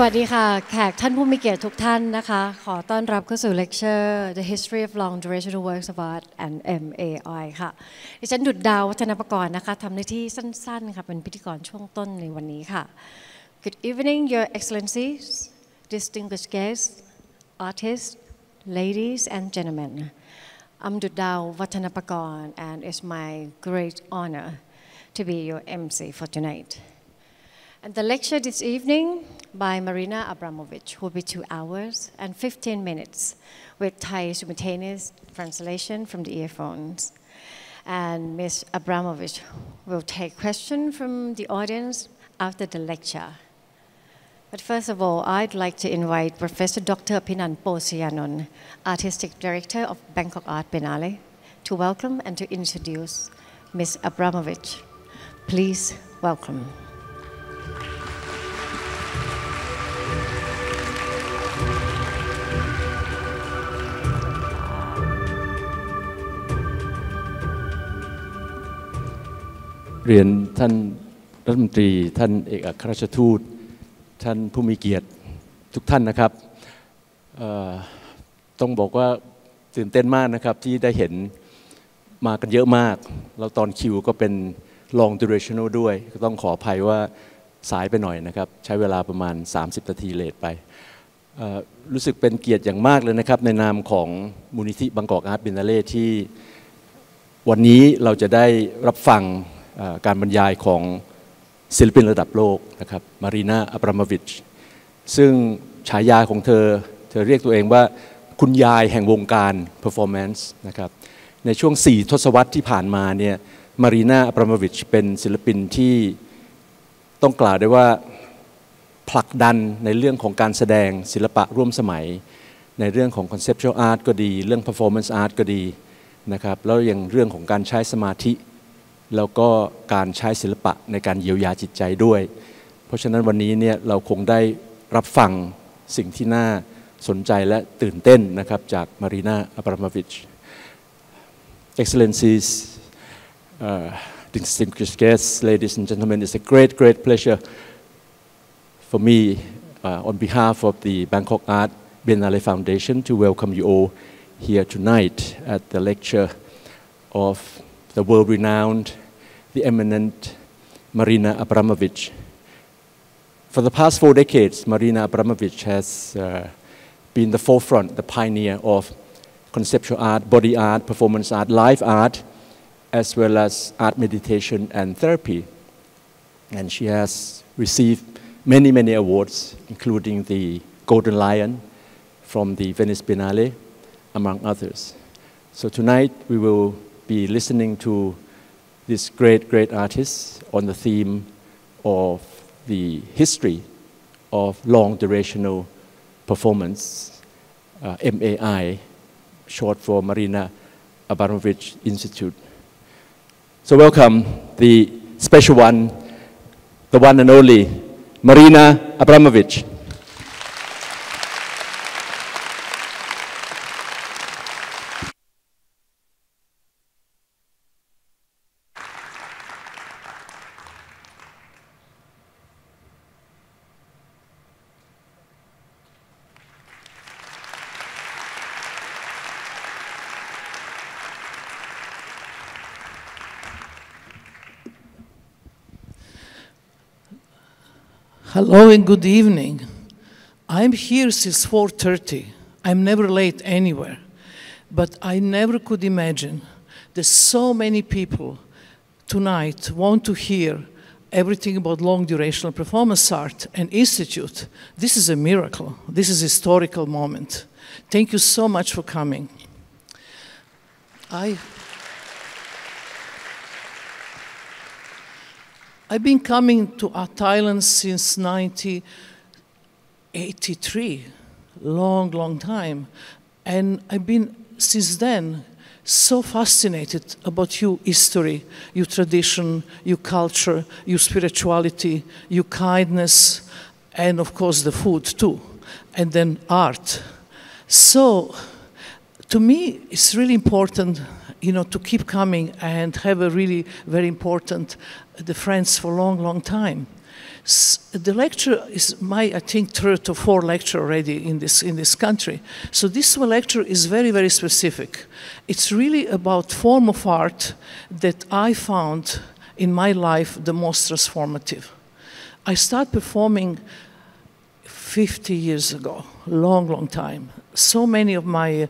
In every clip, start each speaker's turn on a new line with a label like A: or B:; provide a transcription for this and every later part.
A: วัสดีค่ะแขกท่านผู้มีเกียรติทุกท่านนะคะขอต้อนรับเข้าสู่ lecture The History of Long Durational Works of Art and MAI ค่ะดิฉันดุจดาววัฒนประกรณ์นะคะทำหน้าที่สั้นๆค่ะเป็นพิธีกรช่วงต้นในวันนี้ค่ะ Good evening, Your Excellencies, distinguished guests, artists, ladies and gentlemen. I'm Dudao Vattanapakorn and it's my great honor to be your MC for tonight. And the lecture this evening by Marina Abramović will be 2 hours and 15 minutes with Thai simultaneous translation from the earphones. And Ms. Abramović will take questions from the audience after the lecture. But first of all, I'd like to invite Professor Dr. Pinan Posianon, Artistic Director of Bangkok Art Biennale, to welcome and to introduce Ms. Abramović. Please welcome.
B: เรียนท่านรัฐมนตรีท่านเอกอัครราชทูตท่านผู้มีเกียรติทุกท่านนะครับต้องบอกว่าตื่นเต้นมากนะครับที่ได้เห็นมากันเยอะมากแล้วตอนคิวก็เป็น long durational ด้วยก็ต้องขออภัยว่าสายไปหน่อยนะครับใช้เวลาประมาณ30นาทีเลทไปรู้สึกเป็นเกียรติอย่างมากเลยนะครับในนามของมูลนิธิ Bangkok Art Biennale ที่วันนี้เราจะได้รับฟังการบรรยายของศิลปินระดับโลกนะครับมารีนาอับราโมวิชซึ่งฉายาของเธอเรียกตัวเองว่าคุณยายแห่งวงการ performance นะครับในช่วง4ทศวรรษที่ผ่านมาเนี่ยมารีนาอับราโมวิชเป็นศิลปินที่ต้องกล่าวได้ว่าผลักดันในเรื่องของการแสดงศิลปะร่วมสมัยในเรื่องของ conceptual art ก็ดีเรื่อง performance art ก็ดีนะครับแล้วยังเรื่องของการใช้สมาธิแล้วก็การใช้ศิลปะในการเยียวยาจิตใจด้วยเพราะฉะนั้นวันนี้เนี่ยเราคงได้รับฟังสิ่งที่น่าสนใจและตื่นเต้นนะครับจากมารีนาอับราโมวิช Excellencies, distinguished guests, ladies and gentlemen, it's a great pleasure for me on behalf of the Bangkok Art Biennale Foundation to welcome you all here tonight at the lecture of the world-renowned, the eminent Marina Abramović. For the past 4 decades, Marina Abramović has been the forefront, the pioneer of conceptual art, body art, performance art, live art, as well as art meditation and therapy. And she has received many awards, including the Golden Lion from the Venice Biennale, among others. So tonight we will be listening to this great artist on the theme of the history of long durational performance, MAI, short for Marina Abramović Institute. So welcome the special one, the one and only Marina Abramović.
C: Hello and good evening. I'm here since 4:30. I'm never late anywhere. But I never could imagine that so many people tonight want to hear everything about long durational performance art and institute. This is a miracle. This is a historical moment. Thank you so much for coming. I've been coming to Thailand since 1983, long time. And I've been, since then, so fascinated about your history, your tradition, your culture, your spirituality, your kindness, and of course the food too, and then art. So, to me, it's really important, to keep coming and have a really very important the friends for long time. The lecture is my, I think, third or fourth lecture already in this country. So this lecture is very, very specific. It's really about form of art that I found in my life the most transformative. I started performing 50 years ago, long, long time. So many of my,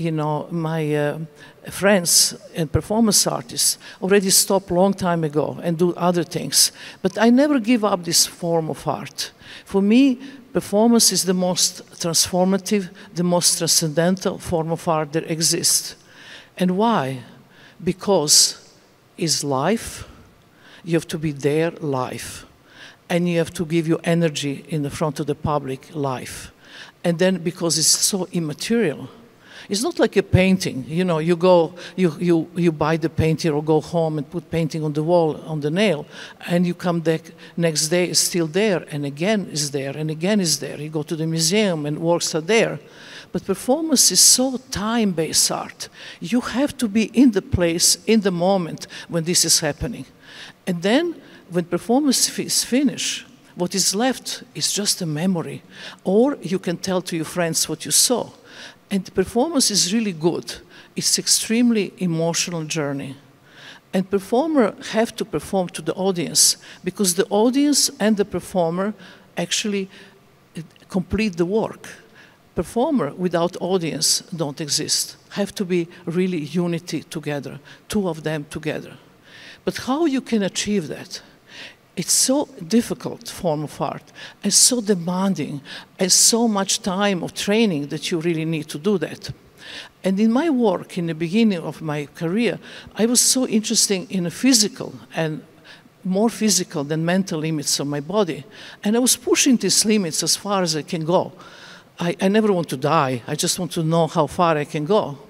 C: friends and performance artists already stopped a long time ago and do other things. But I never give up this form of art. For me, performance is the most transformative, the most transcendental form of art that exists. And why? Because it's life. You have to be there live. And you have to give your energy in the front of the public live. And then because it's so immaterial, it's not like a painting. You know, you go, you buy the painting or go home and put painting on the wall, on the nail, and you come back next day, it's still there, and again is there, and again is there. You go to the museum and works are there. But performance is so time-based art. You have to be in the place, in the moment when this is happening. And then, when performance is finished, what is left is just a memory. Or you can tell to your friends what you saw. And the performance is really good. It's extremely emotional journey. And performer have to perform to the audience because the audience and the performer actually complete the work. Performer without audience don't exist. Have to be really unity together, two of them together. But how you can achieve that? It's so difficult form of art, and so demanding, and so much time of training that you really need to do that. And in my work, in the beginning of my career, I was so interested in the physical, and more physical than mental limits of my body. And I was pushing these limits as far as I can go. I never want to die, I just want to know how far I can go.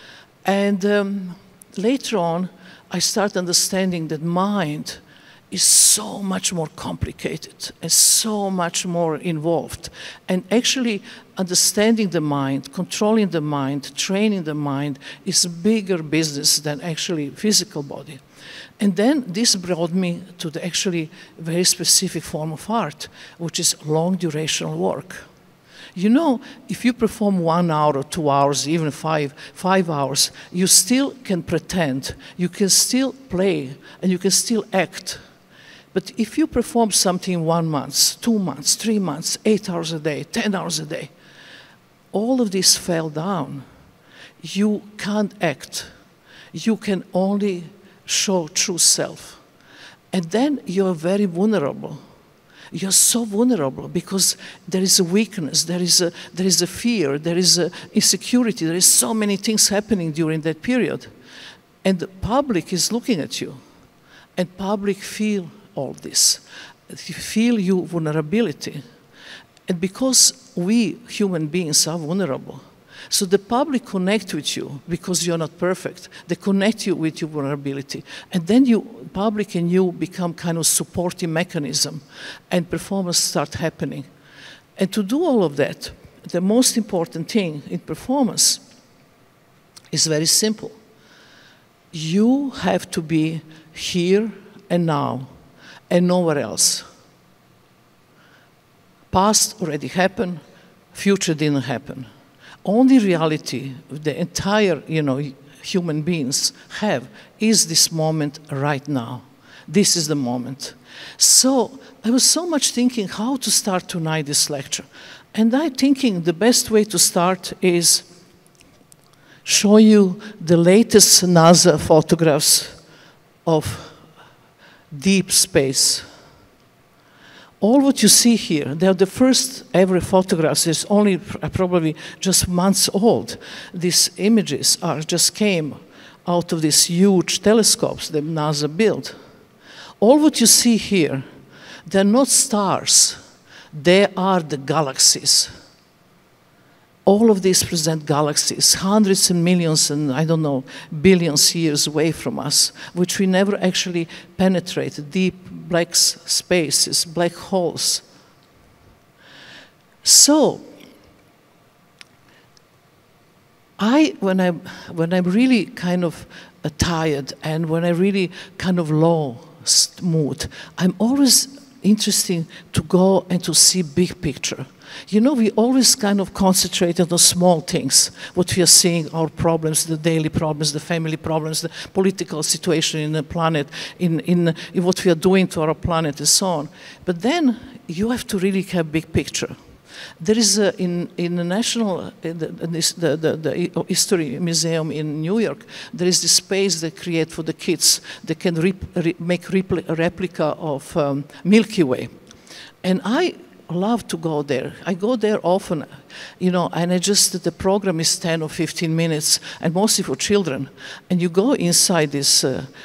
C: And later on, I started understanding that mind is so much more complicated and so much more involved. And actually understanding the mind, controlling the mind, training the mind is a bigger business than actually physical body. And then this brought me to the actually very specific form of art, which is long durational work. You know, if you perform 1 hour or 2 hours, even five hours, you still can pretend, you can still play, and you can still act. But if you perform something 1 month, 2 months, 3 months, 8 hours a day, 10 hours a day, all of this fell down. You can't act. You can only show true self. And then you're very vulnerable. You're so vulnerable because there is a weakness, there is a fear, there is a insecurity, there is so many things happening during that period. And the public is looking at you, and public feel all this. You feel your vulnerability. And because we human beings are vulnerable, so the public connect with you because you're not perfect. They connect you with your vulnerability. And then public and you become kind of supporting mechanism, and performance start happening. And to do all of that, the most important thing in performance is very simple. You have to be here and now, and nowhere else. Past already happened, future didn't happen. Only reality the entire, human beings have is this moment right now. This is the moment. So I was so much thinking how to start tonight this lecture. And I'm thinking the best way to start is show you the latest NASA photographs of deep space. All what you see here, they are the first ever photographs. It's only probably just months old. These images just came out of these huge telescopes that NASA built. All what you see here, they're not stars. They are the galaxies. All of these present galaxies, hundreds and millions and, I don't know, billions years away from us, which we never actually penetrated, deep black spaces, black holes. So, when I'm really kind of tired and when I really kind of low mood, I'm always interesting to go and to see big picture. You know, we always kind of concentrate on the small things, what we are seeing, our problems, the daily problems, the family problems, the political situation in the planet, in what we are doing to our planet and so on. But then you have to really have big picture. There is in the National, the History Museum in New York, there is this space they create for the kids. They can make a replica of Milky Way. And I love to go there. I go there often, you know, and the program is 10 or 15 minutes, and mostly for children. And you go inside this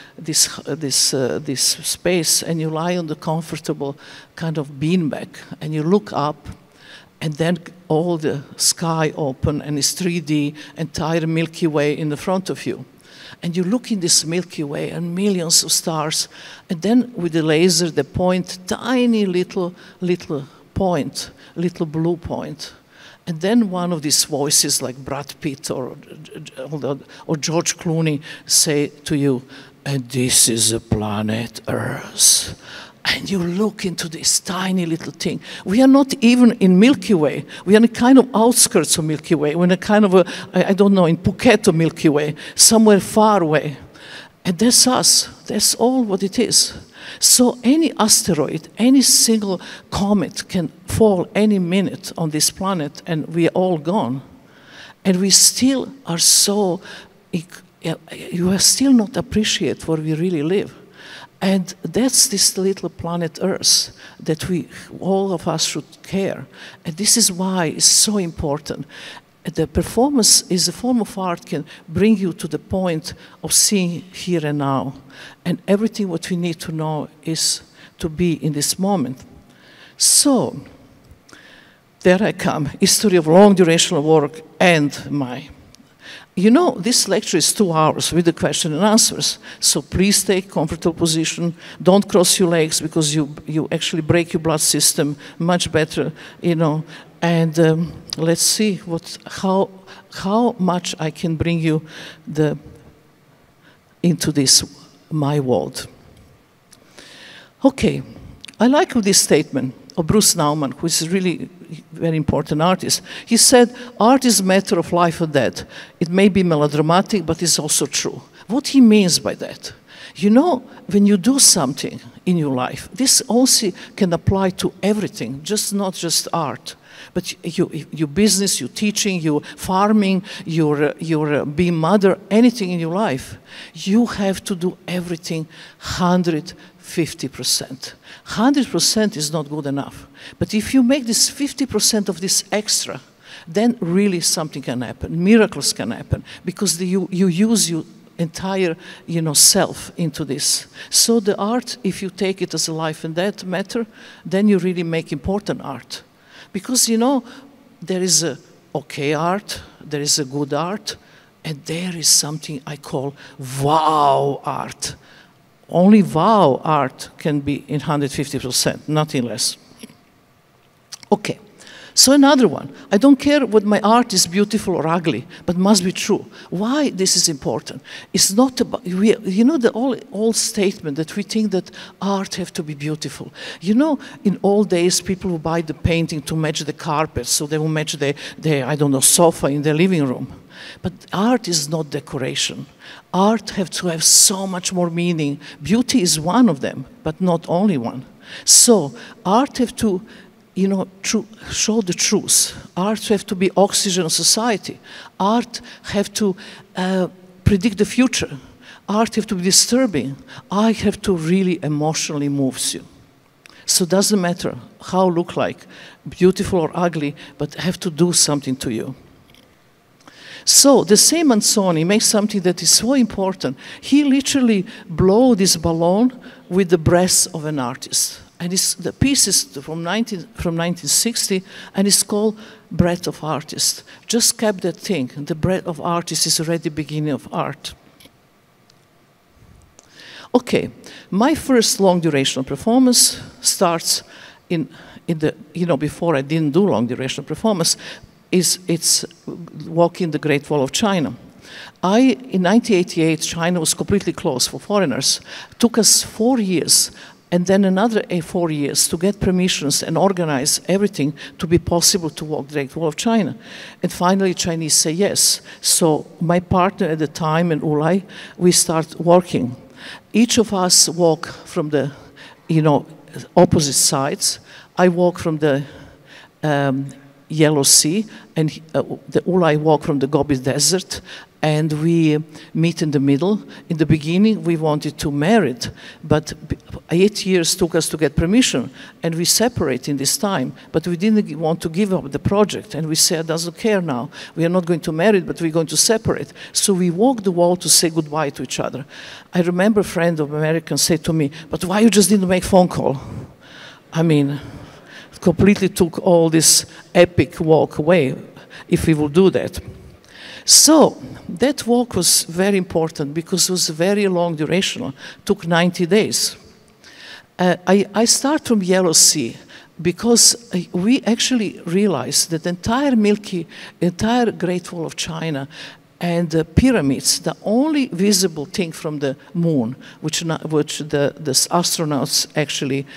C: space, and you lie on the comfortable kind of beanbag, and you look up, and then all the sky open, and it's 3D, entire Milky Way in the front of you. And you look in this Milky Way and millions of stars, and then with the laser they point tiny little point, little blue point. And then one of these voices like Brad Pitt or George Clooney say to you, and this is the planet Earth. And you look into this tiny little thing. We are not even in Milky Way. We are in the kind of outskirts of Milky Way. We're in a kind of, I don't know, in Phuket of Milky Way, somewhere far away. And that's us. That's all what it is. So any asteroid, any single comet can fall any minute on this planet, and we are all gone. And we still are so, you are still not appreciate where we really live. And that's this little planet Earth that all of us should care. And this is why it's so important. The performance is a form of art can bring you to the point of seeing here and now. And everything what we need to know is to be in this moment. So, there I come, history of long durational work and MAI. You know, this lecture is 2 hours with the question and answers. So please take comfortable position. Don't cross your legs because you actually break your blood system much better, you know. And let's see how much I can bring you into this MAI world. Okay, I like this statement of Bruce Nauman, who is really very important artist. He said, art is a matter of life or death. It may be melodramatic, but it's also true. What he means by that? You know, when you do something in your life, this also can apply to everything, not just art. But your business, your teaching, your farming, your being mother, anything in your life, you have to do everything 150%. 100% is not good enough. But if you make this 50% of this extra, then really something can happen. Miracles can happen because you use your entire, you know, self into this. So the art, if you take it as a life and death matter, then you really make important art. Because, you know, there is a okay art, there is a good art, and there is something I call wow art. Only wow art can be in 150%, nothing less. Okay, so another one. I don't care what my art is beautiful or ugly, but must be true. Why this is important? It's not about, you know, the old statement that we think that art have to be beautiful. You know, in old days, people would buy the painting to match the carpet, so they will match the I don't know, sofa in their living room. But art is not decoration. Art have to have so much more meaning. Beauty is one of them, but not only one. So art have to, you know, show the truth. Art have to be oxygen of society. Art have to predict the future. Art have to be disturbing. Art have to really emotionally move you. So it doesn't matter how look like, beautiful or ugly, but have to do something to you. So the same Manzoni makes something that is so important. He literally blow this balloon with the breath of an artist. And the piece is from 1960, and it's called Breath of Artist. Just kept that thing. The breath of artist is already the beginning of art. Okay, my first long durational performance starts in the, you know, before I didn't do long durational performance, it's walking the Great Wall of China. In 1988, China was completely closed for foreigners. It took us 4 years, and then another 4 years to get permissions and organize everything to be possible to walk the Great Wall of China. And finally, Chinese say yes. So my partner at the time and Ulay, we start working. Each of us walk from the, opposite sides. I walk from the Yellow Sea, and the Ulay walk from the Gobi Desert, and we meet in the middle. In the beginning, we wanted to marry, but 8 years took us to get permission, and we separate in this time, but we didn't want to give up the project, and we said, doesn't care now. We are not going to marry, but we're going to separate. So we walked the wall to say goodbye to each other. I remember a friend of American said to me, but why you just didn't make phone call? I mean, completely took all this epic walk away if we would do that. So that walk was very important because it was very long duration, took 90 days. I start from Yellow Sea because we actually realized that the entire Great Wall of China and the pyramids, the only visible thing from the moon, which the astronauts actually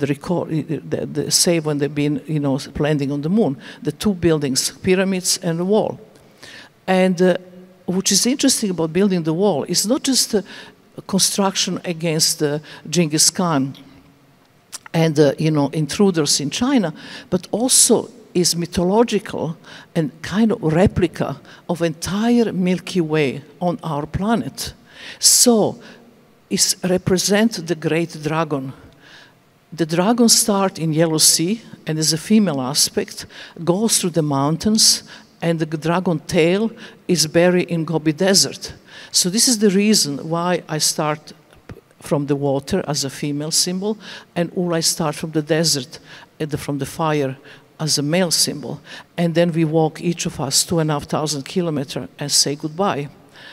C: say when they've been, landing on the moon, the two buildings, pyramids and the wall. And which is interesting about building the wall, it's not just a construction against Genghis Khan and intruders in China, but also is mythological and kind of replica of entire Milky Way on our planet. So it represents the great dragon. The dragon starts in Yellow Sea and is a female aspect, goes through the mountains, and the dragon tail is buried in Gobi Desert. So this is the reason why I start from the water as a female symbol, and Ulay start from the desert, from the fire, as a male symbol. And then we walk, each of us, 2,500 kilometers and say goodbye.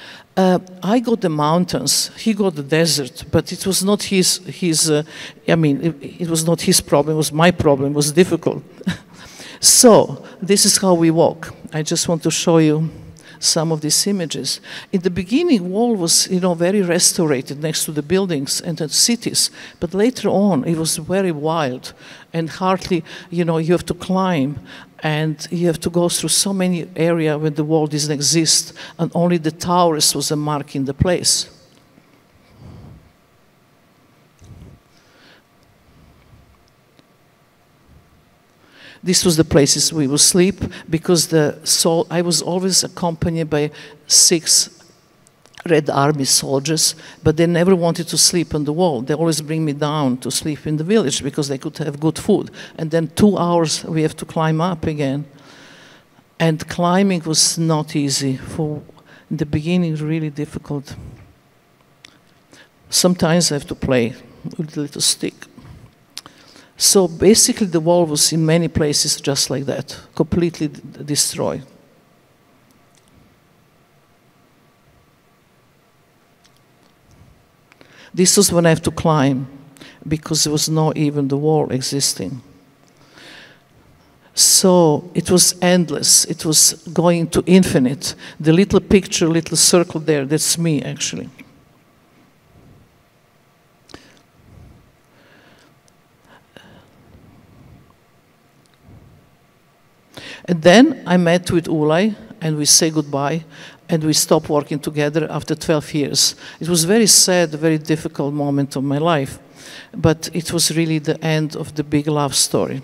C: I got the mountains, he got the desert, but it was not it was not his problem, it was my problem, it was difficult. So this is how we walk. I just want to show you some of these images. In the beginning, wall was, very restorated next to the buildings and the cities, but later on, it was very wild, and hardly, you have to climb, and you have to go through so many areas where the wall doesn't exist, and only the towers was a mark in the place. This was the places we would sleep, because I was always accompanied by 6 Red Army soldiers, but they never wanted to sleep on the wall. They always bring me down to sleep in the village because they could have good food. And then 2 hours we have to climb up again. And climbing was not easy. In the beginning, really difficult. Sometimes I have to play with a little stick. So basically the wall was in many places just like that, completely destroyed. This was when I have to climb, because there was not even the wall existing. So it was endless, it was going to infinite. The little picture, little circle there, that's me actually. And then I met with Ulay, and we say goodbye, and we stopped working together after 12 years. It was very sad, a very difficult moment of my life, but it was really the end of the big love story.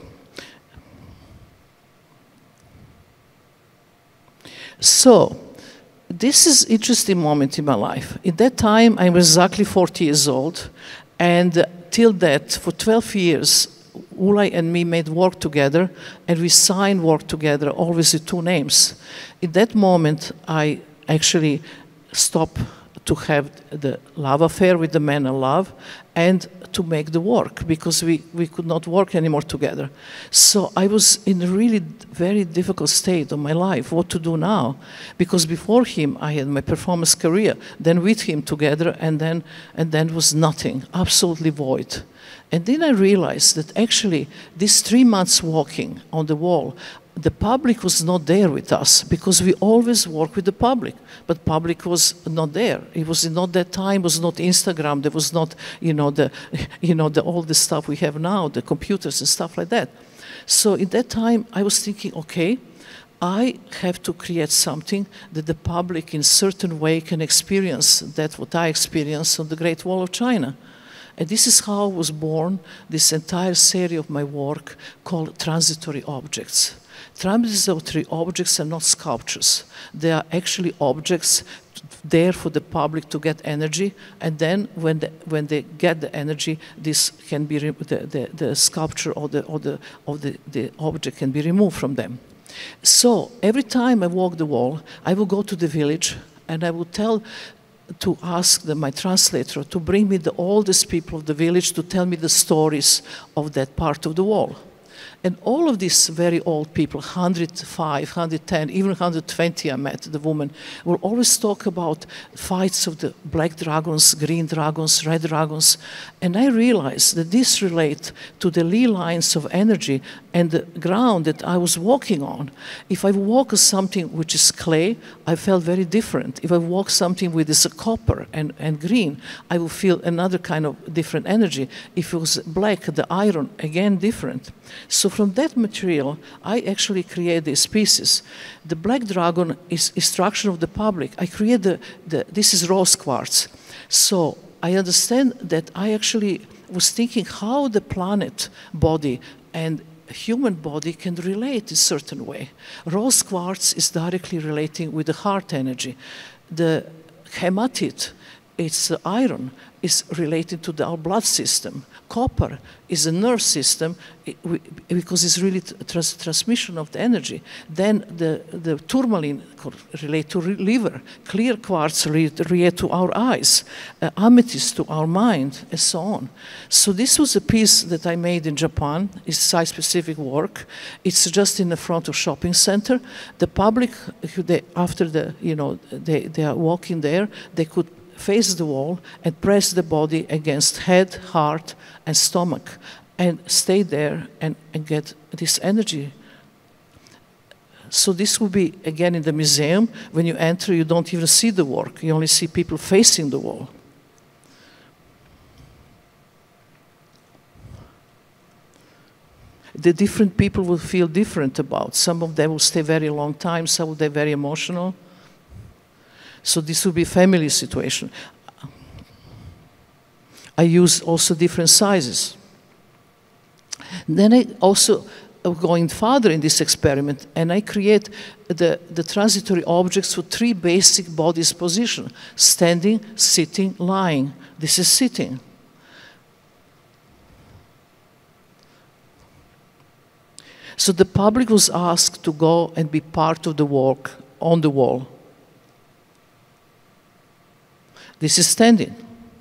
C: So, this is an interesting moment in my life. At that time, I was exactly 40 years old, and till that, for 12 years, Ulay and me made work together, and we signed work together, always with 2 names. In that moment, I actually stopped to have the love affair with the man I love, and to make the work, because we could not work anymore together. So I was in a really very difficult state of my life, what to do now. Because before him, I had my performance career, then with him together, and then was nothing, absolutely void. And then I realized that actually, these 3 months walking on the wall, the public was not there with us because we always work with the public, but public was not there. It was not that time, was not Instagram, there was not, all the stuff we have now, the computers and stuff like that. So in that time, I was thinking, okay, I have to create something that the public in certain way can experience that what I experienced on the Great Wall of China. And this is how was born this entire series of my work called transitory objects. Transitory objects are not sculptures. They are actually objects there for the public to get energy, and then when they get the energy, this can be the sculpture or the object can be removed from them. So every time I walk the wall, I will go to the village and I will ask my translator to bring me the oldest people of the village to tell me the stories of that part of the wall. And all of these very old people, 105, 110, even 120 I met, the woman, will always talk about fights of the black dragons, green dragons, red dragons. And I realized that this relates to the ley lines of energy and the ground that I was walking on. If I walk on something which is clay, I felt very different. If I walk something with this copper and green, I will feel another kind of different energy. If it was black, the iron, again different. So from that material, I actually create these pieces. The black dragon is instruction of the public. I create this is rose quartz. So I understand that I actually was thinking how the planet body and human body can relate in a certain way. Rose quartz is directly relating with the heart energy. The hematite, it's iron, is related to our blood system. Copper is a nerve system because it's really transmission of the energy. Then the tourmaline relate to liver. Clear quartz relate to our eyes. Amethyst to our mind, and so on. So this was a piece that I made in Japan. It's site-specific work. It's just in the front of shopping center. The public, after they are walking there, they could face the wall and press the body against head, heart, and stomach, and stay there and get this energy. So this will be, again, in the museum. When you enter, you don't even see the work. You only see people facing the wall. The different people will feel different about. Some of them will stay very long time, some of them very emotional. So this will be a family situation. I use also different sizes. Then I also going further in this experiment, and I create the transitory objects for 3 basic bodies position: standing, sitting, lying. This is sitting. So the public was asked to go and be part of the work on the wall. This is standing.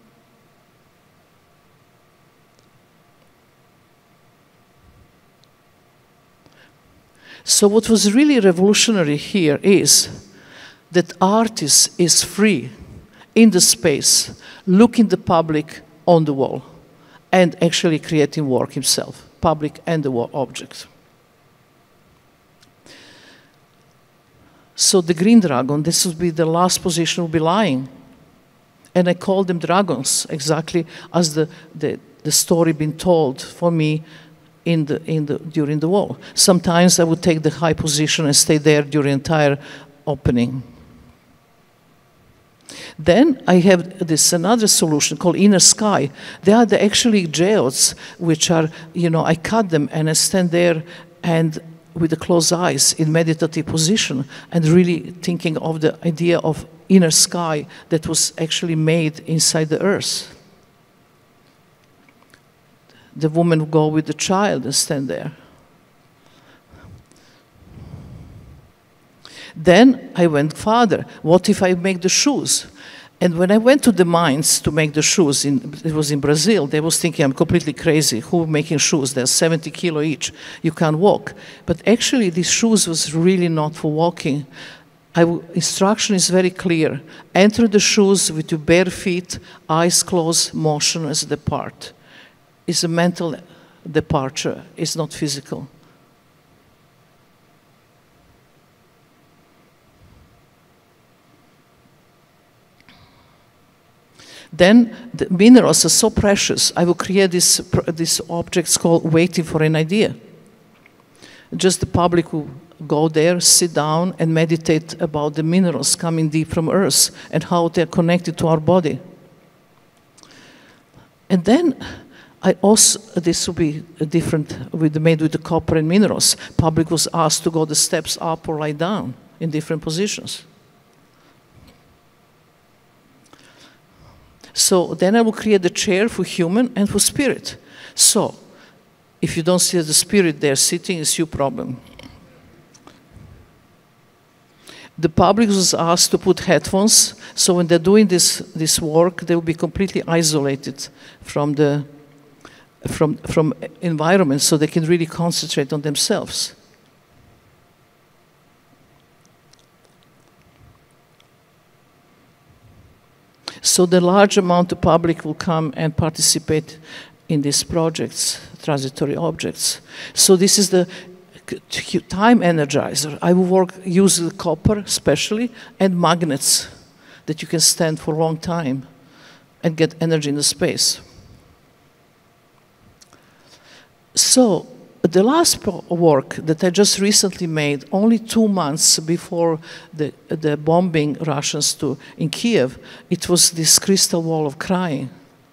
C: So what was really revolutionary here is that artist is free in the space, looking the public on the wall, and actually creating work himself, public and the object. So the green dragon, this would be the last position, will be lying. And I call them dragons, exactly as the story been told for me during the wall. Sometimes I would take the high position and stay there during the entire opening. Then I have another solution called inner sky. They are actually geodes, which are, I cut them and I stand there and with the closed eyes in meditative position and really thinking of the idea of inner sky that was actually made inside the earth. The woman would go with the child and stand there. Then I went further. What if I make the shoes? And when I went to the mines to make the shoes, it was in Brazil, they was thinking I'm completely crazy. Who making shoes? They're 70 kilo each. You can't walk. But actually, these shoes was really not for walking. Instruction is very clear. Enter the shoes with your bare feet, eyes closed, motionless depart. It's a mental departure. It's not physical. Then the minerals are so precious. I will create these objects called waiting for an idea. Just the public will go there, sit down, and meditate about the minerals coming deep from Earth and how they're connected to our body. And then this will be different made with the copper and minerals. Public was asked to go the steps up or lie down in different positions. So then I will create the chair for human and for spirit. So if you don't see the spirit there sitting, it's your problem. The public was asked to put headphones, so when they're doing this work, they will be completely isolated from the environment, so they can really concentrate on themselves. So the large amount of public will come and participate in these projects, transitory objects. So this is the time energizer. I will use the copper especially and magnets that you can stand for a long time and get energy in the space. So the last work that I just recently made, only 2 months before the bombing Russians in Kiev, it was this crystal wall of crying.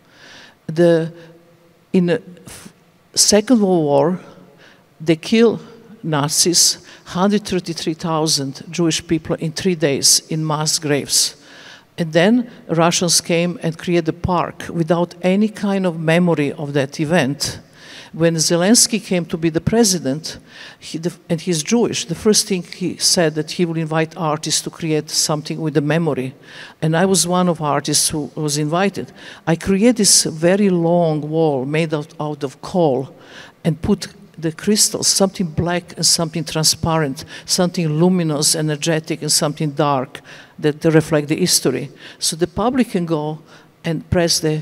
C: In the Second World War, they killed Nazis, 133,000 Jewish people in 3 days in mass graves. And then Russians came and created a park without any kind of memory of that event. When Zelensky came to be the president, and he's Jewish, the first thing he said that he would invite artists to create something with a memory. And I was one of artists who was invited. I created this very long wall made out of coal and put the crystals, something black and something transparent, something luminous, energetic, and something dark that reflect the history. So the public can go and press the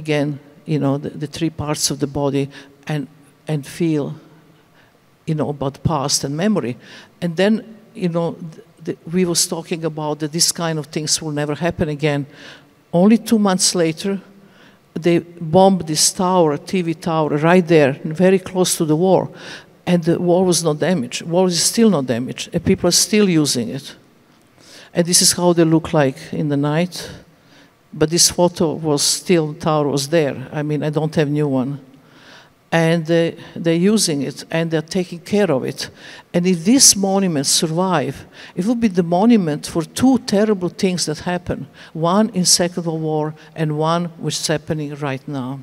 C: 3 parts of the body and feel, about past and memory. And then, we was talking about that this kind of things will never happen again. Only 2 months later, they bombed this tower, TV tower, right there, very close to the wall. And the wall was not damaged. Wall is still not damaged, and people are still using it. And this is how they look like in the night. But this photo was still, tower was there. I mean, I don't have new one. And they're using it, and they're taking care of it. And if this monument survive, it will be the monument for 2 terrible things that happen. One in Second World War, and one which is happening right now.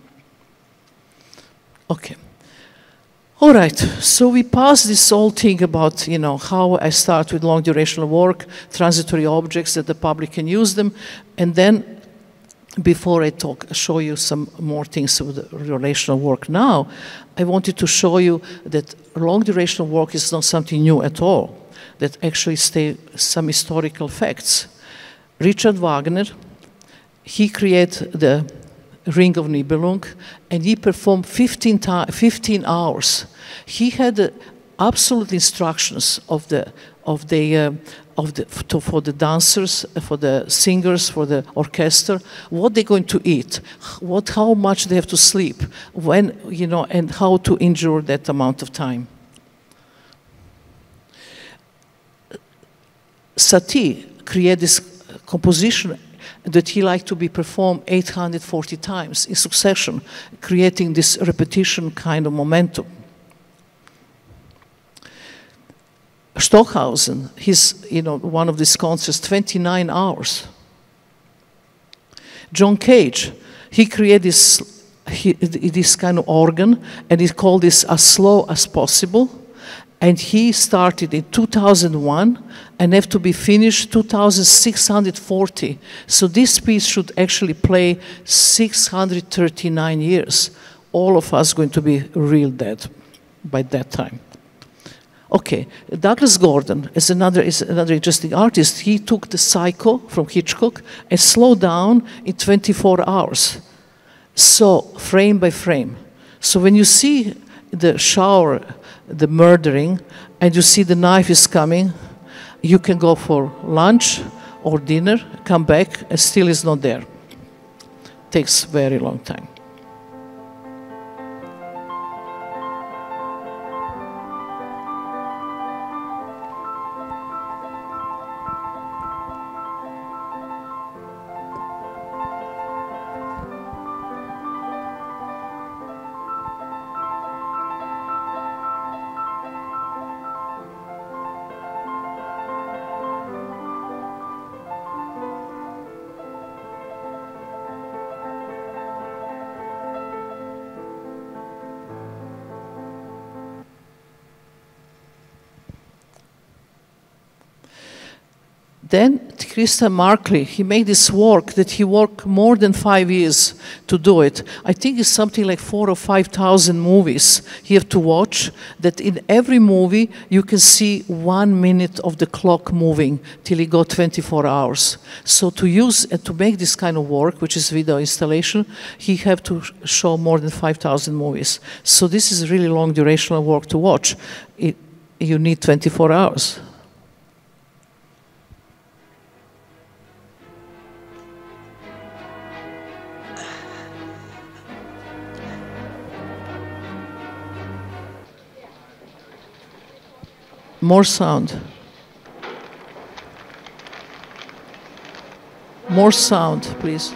C: Okay. All right, so we passed this whole thing about, how I start with long durational work, transitory objects that the public can use them, and then before I show you some more things of the relational work now, I wanted to show you that long durational work is not something new at all, that actually stay some historical facts. Richard Wagner, he created the Ring of Nibelung, and he performed 15 hours. He had absolute instructions for the dancers, for the singers, for the orchestra, what they're going to eat, how much they have to sleep, when, and how to endure that amount of time. Satie created this composition that he liked to be performed 840 times in succession, creating this repetition kind of momentum. Stockhausen, he's, one of these concerts, 29 hours. John Cage, he created this kind of organ, and he called this as slow as possible. And he started in 2001 and have to be finished 2640. So this piece should actually play 639 years. All of us going to be real dead by that time. Okay, Douglas Gordon is another interesting artist. He took the Psycho from Hitchcock and slowed down in 24 hours. So, frame by frame. So when you see the shower, the murdering, and you see the knife is coming, you can go for lunch or dinner, come back, and still is not there. takes very long time. Then Christian Markley, he made this work that he worked more than 5 years to do it. I think it's something like 4,000 or 5,000 movies he have to watch, that in every movie you can see 1 minute of the clock moving till he got 24 hours. So to use and to make this kind of work, which is video installation, he have to show more than 5,000 movies. So this is really long durational work to watch. You need 24 hours. More sound. More sound, please.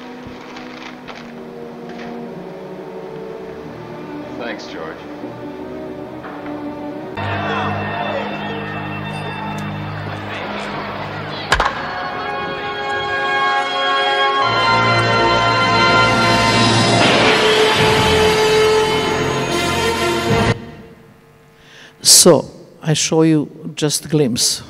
D: Thanks, George.
C: So, I show you just a glimpse.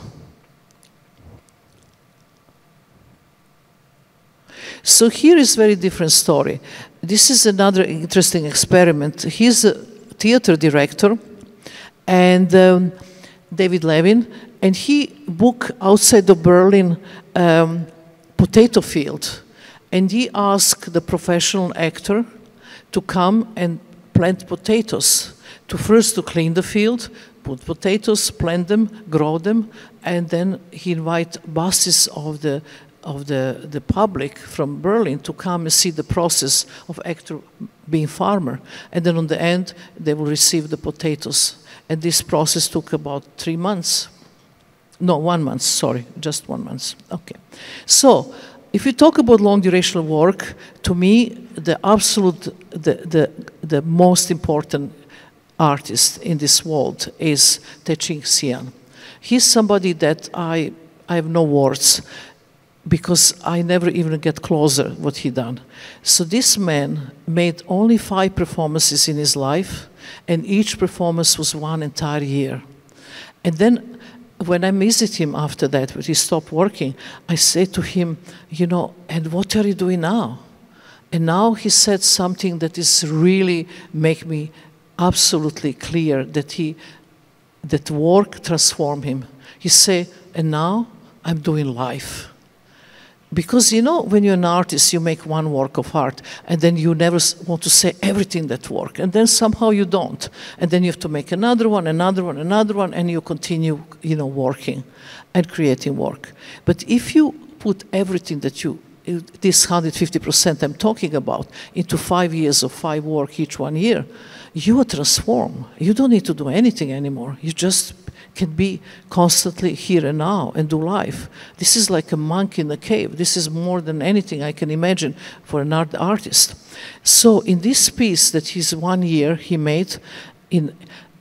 C: So here is a very different story. This is another interesting experiment. He's a theater director, and David Levin, and he booked outside of Berlin potato field, and he asked the professional actor to come and plant potatoes, to clean the field, put potatoes, plant them, grow them, and then he invite buses of the public from Berlin to come and see the process of actor being farmer. And then on the end, they will receive the potatoes. And this process took about 3 months. No, 1 month, sorry, just 1 month. Okay. So, if you talk about long durational work, to me, the most important artist in this world is Te-Ching Hsien. He's somebody that I have no words, because I never even get closer what he done. So this man made only 5 performances in his life, and each performance was 1 entire year. And then when I visit him after that, when he stopped working, I say to him, you know, and what are you doing now? And now he said something that is really make me absolutely clear that work transformed him. He said, and now I'm doing life. Because, you know, when you're an artist, you make one work of art, and then you never want to say everything that work, and then somehow you don't. And then you have to make another one, another one, another one, and you continue, you know, working and creating work. But if you put everything that this 150% I'm talking about, into 5 years of 5 work each 1 year, you are transformed. You don't need to do anything anymore. You just can be constantly here and now and do life. This is like a monk in a cave. This is more than anything I can imagine for an artist. So in this piece that he's 1 year he made in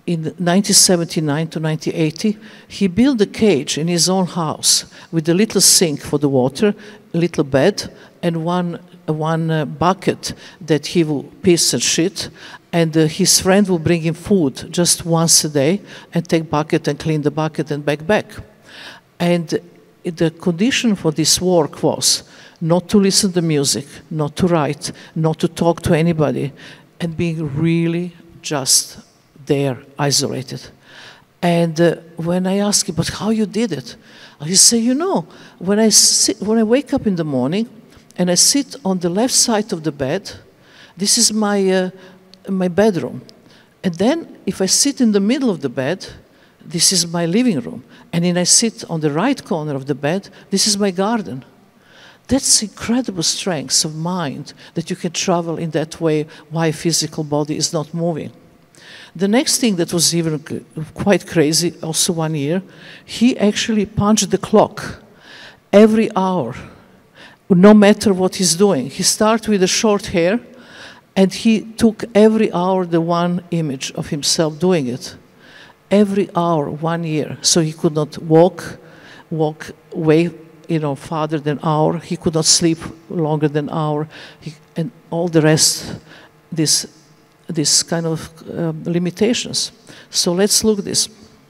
C: 1979 to 1980, he built a cage in his own house with a little sink for the water, a little bed, and one bucket that he will piss and shit, and his friend will bring him food just once a day and take bucket and clean the bucket and back. And the condition for this work was not to listen to music, not to write, not to talk to anybody, and being really just there, isolated. And when I asked him, but how you did it? He said, you know, when I wake up in the morning and I sit on the left side of the bed, this is my bedroom. And then if I sit in the middle of the bed, this is my living room. And then I sit on the right corner of the bed, this is my garden. that's incredible strength of mind that you can travel in that way while physical body is not moving. The next thing that was even quite crazy, also 1 year, he actually punched the clock every hour, no matter what he's doing. He started with the short hair, and he took every hour the one image of himself doing it. Every hour, 1 year. So he could not walk way, farther than an hour. He could not sleep longer than an hour. And all the rest, this kind of limitations. So let's look at this.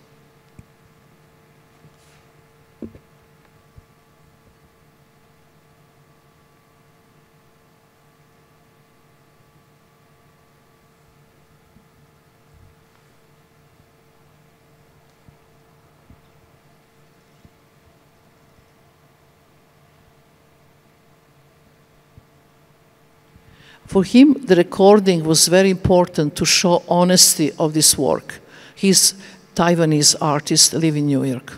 C: For him, the recording was very important to show honesty of this work. He's Taiwanese artist, live in New York.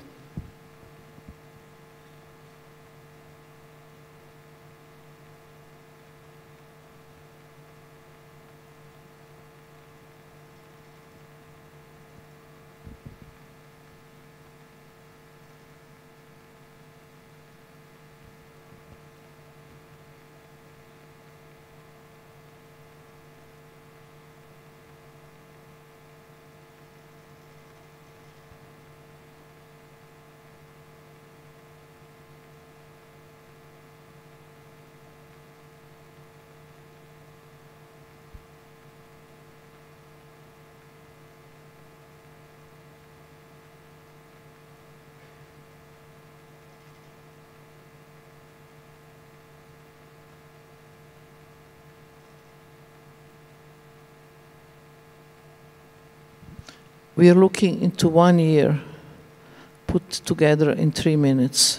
C: We are looking into 1 year, put together in 3 minutes.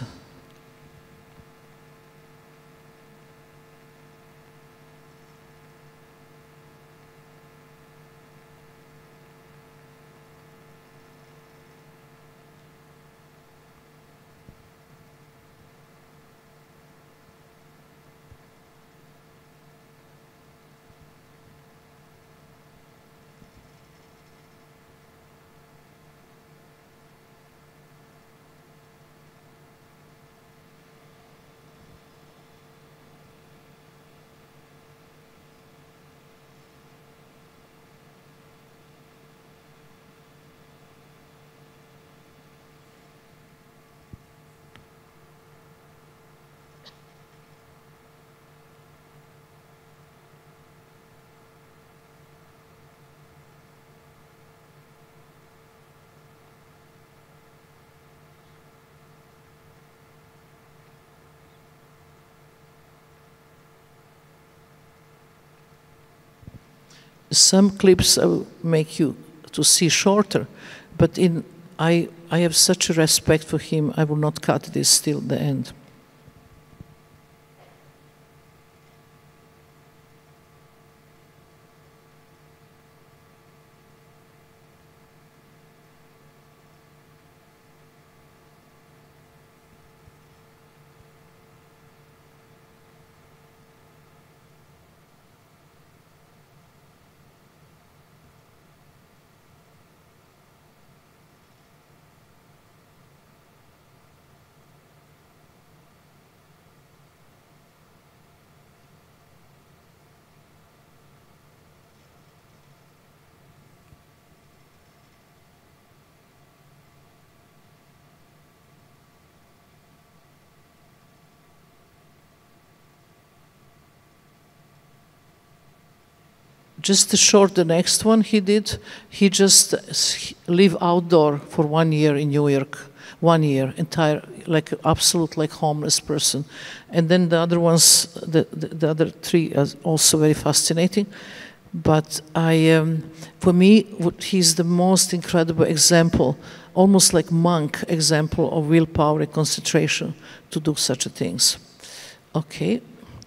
C: Some clips I will make you to see shorter, but I have such a respect for him, I will not cut this till the end. Just to short the next one he did, he just live outdoor for 1 year in New York, 1 year, entire, like absolute like homeless person. And then the other ones, the other three are also very fascinating. But for me, he's the most incredible example, almost like monk example of willpower and concentration to do such things. Okay.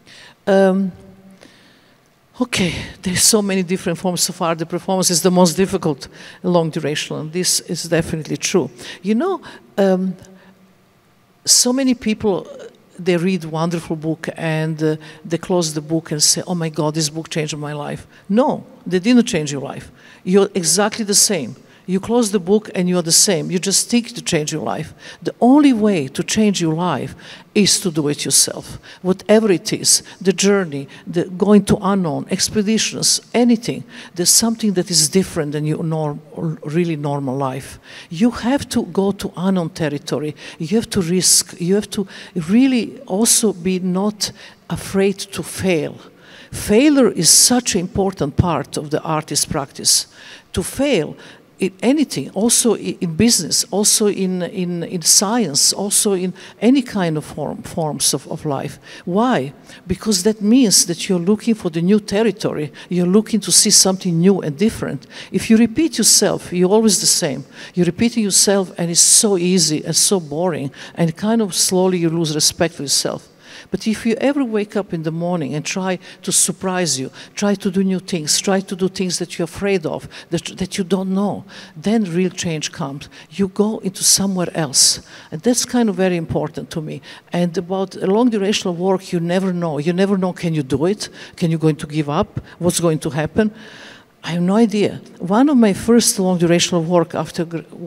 C: Okay, there's so many different forms of art. The performance is the most difficult, long duration, and this is definitely true. You know, so many people they read a wonderful book and they close the book and say, oh my God, this book changed my life. No, they didn't change your life. You're exactly the same. You close the book and you're the same. You just think to change your life. The only way to change your life is to do it yourself. Whatever it is, the journey, the going to unknown, expeditions, anything, there's something that is different than your really normal life. You have to go to unknown territory. You have to risk. You have to really also be not afraid to fail. Failure is such an important part of the artist practice. To fail in anything, also in business, also in science, also in any kind of forms of life. Why? Because that means that you're looking for the new territory. You're looking to see something new and different. If you repeat yourself, you're always the same. You're repeating yourself and it's so easy and so boring, and kind of slowly you lose respect for yourself. But if you ever wake up in the morning and try to surprise you, try to do new things, try to do things that you're afraid of, that you don't know, then real change comes. You go into somewhere else. And that's kind of very important to me. And about a long durational work, you never know. You never know, can you do it? Can you going to give up? What's going to happen? I have no idea. One of my first long durational work after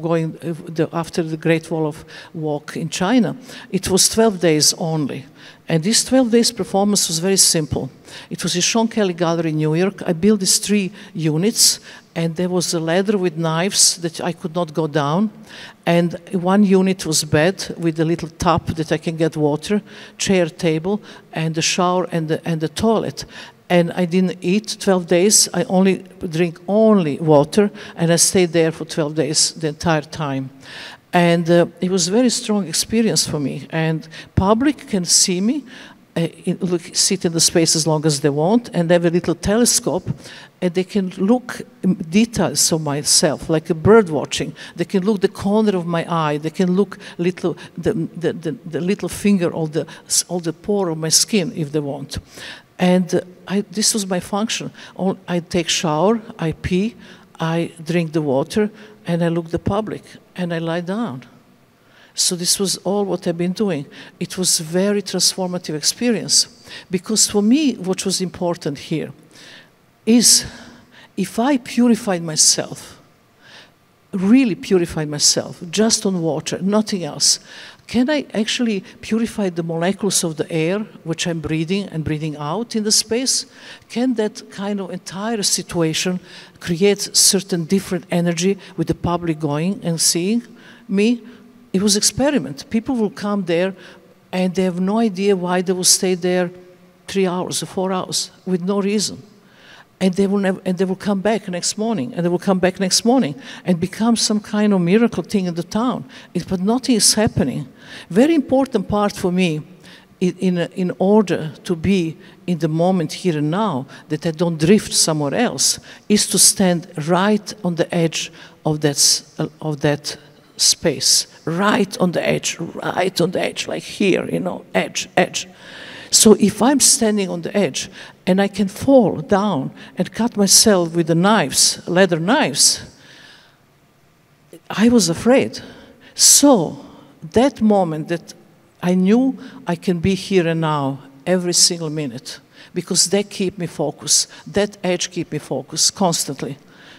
C: after the Great Wall of Walk in China, it was 12 days only. And this 12 days performance was very simple. It was in Sean Kelly Gallery in New York. I built these 3 units, and there was a ladder with knives that I could not go down. And one unit was bed with a little tub that I can get water, chair, table, and the shower and the toilet. And I didn't eat 12 days. I only drink water, and I stayed there for 12 days the entire time. And it was a very strong experience for me. And public can see me, sit in the space as long as they want, and they have a little telescope, and they can look details of myself, like a bird watching. They can look the corner of my eye. They can look the little finger or the pore of my skin if they want. And this was my function. I take shower, I pee, I drink the water, and I look the public, and I lie down. So this was all what I've been doing. It was a very transformative experience. Because for me, what was important here is if I purified myself, really purified myself, just on water, nothing else, can I actually purify the molecules of the air, which I'm breathing and breathing out in the space? Can that kind of entire situation create certain different energy with the public going and seeing me? It was an experiment. People will come there and they have no idea why they will stay there 3 hours or 4 hours with no reason. And they will come back next morning, and they will come back next morning, and become some kind of miracle thing in the town. But nothing is happening. Very important part for me, in order to be in the moment here and now, that I don't drift somewhere else, is to stand right on the edge of that space, right on the edge, like here, edge. So if I'm standing on the edge and I can fall down and cut myself with the knives, leather knives, I was afraid. So that moment that I knew I can be here and now every single minute, because that keep me focused, that edge keep me focused constantly.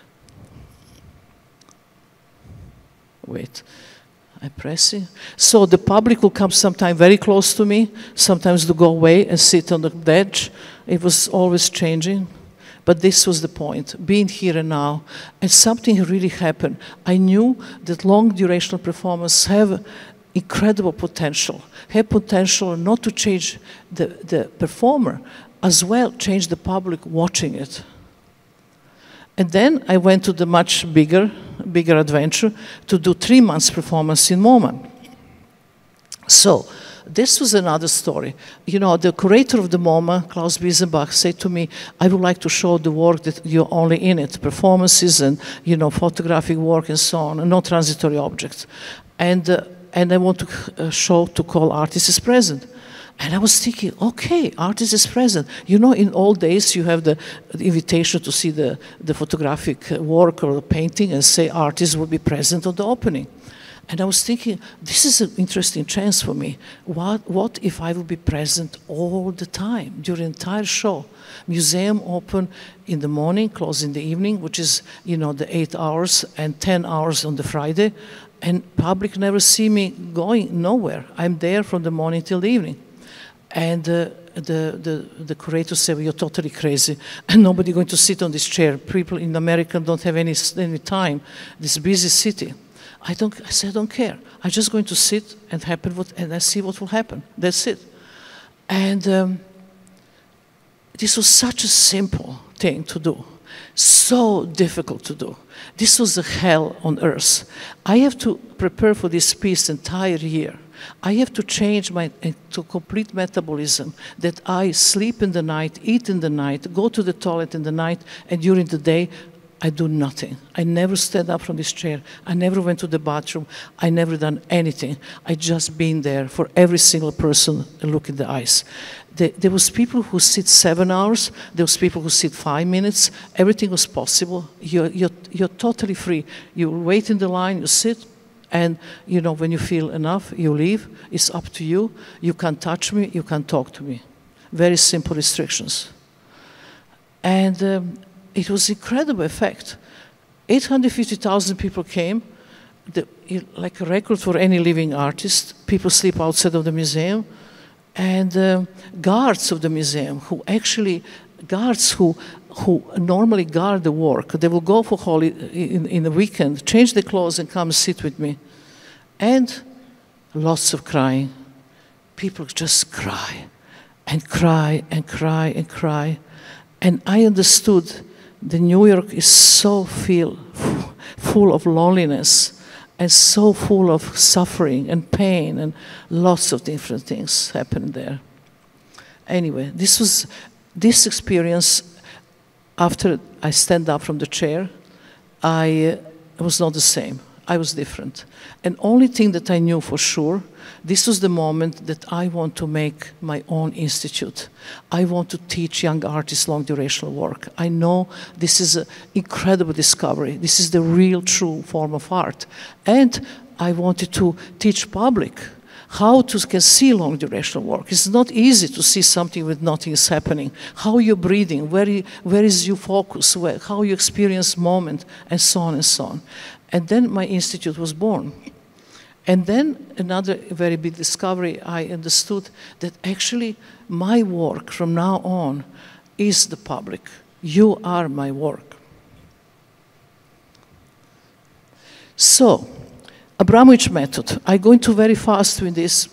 C: Wait. I press it. So the public will come sometimes very close to me, sometimes to go away and sit on the edge. It was always changing. But this was the point, being here and now. And something really happened. I knew that long durational performance have incredible potential. Have potential not to change the performer, as well change the public watching it. And then I went to the much bigger adventure to do 3 months performance in MoMA. So this was another story. The curator of the MoMA, Klaus Biesenbach, said to me, I would like to show the work that you're only in it, performances and, photographic work and so on, and no transitory objects. And I want to call Artist is Present. And I was thinking, okay, artist is present. In old days, you have the invitation to see the photographic work or the painting and say artist will be present on the opening. And I was thinking, this is an interesting chance for me. What if I would be present all the time, during the entire show? Museum open in the morning, close in the evening, which is, you know, the 8 hours and 10 hours on the Friday. And public never see me going nowhere. I'm there from the morning till the evening. And the curator said, well, you're totally crazy, and nobody going to sit on this chair. People in America don't have any time. This busy city. I said, I don't care. I'm just going to sit and and I see what will happen. That's it. And this was such a simple thing to do, so difficult to do. This was a hell on earth. I have to prepare for this piece entire year. I have to change to complete metabolism, that I sleep in the night, eat in the night, go to the toilet in the night, and during the day, I do nothing. I never stand up from this chair. I never went to the bathroom. I never done anything. I just been there for every single person and look in the eyes. There was people who sit 7 hours. There was people who sit 5 minutes. Everything was possible. You're totally free. You wait in the line, you sit, and you know, when you feel enough, you leave. It's up to you. You can't touch me. You can't talk to me. Very simple restrictions. And it was incredible effect. 850,000 people came, like a record for any living artist. People sleep outside of the museum. And guards of the museum, who normally guard the work, they will go for in the weekend, change their clothes and come sit with me. And lots of crying. People just cry and cry and cry and cry. And I understood that New York is so full of loneliness and so full of suffering and pain, and lots of different things happen there. Anyway, this experience, after I stand up from the chair, I was not the same. I was different. And only thing that I knew for sure, this was the moment that I want to make my own institute. I want to teach young artists long durational work. I know this is an incredible discovery. This is the real true form of art. And I wanted to teach public how to can see long durational work. It's not easy to see something with nothing is happening. How you're breathing, where is your focus, how you experience moment, and so on and so on. And then my institute was born. And then another very big discovery, I understood that actually my work from now on is the public. You are my work. So, Abramovic Method. I'm going to very fast with this.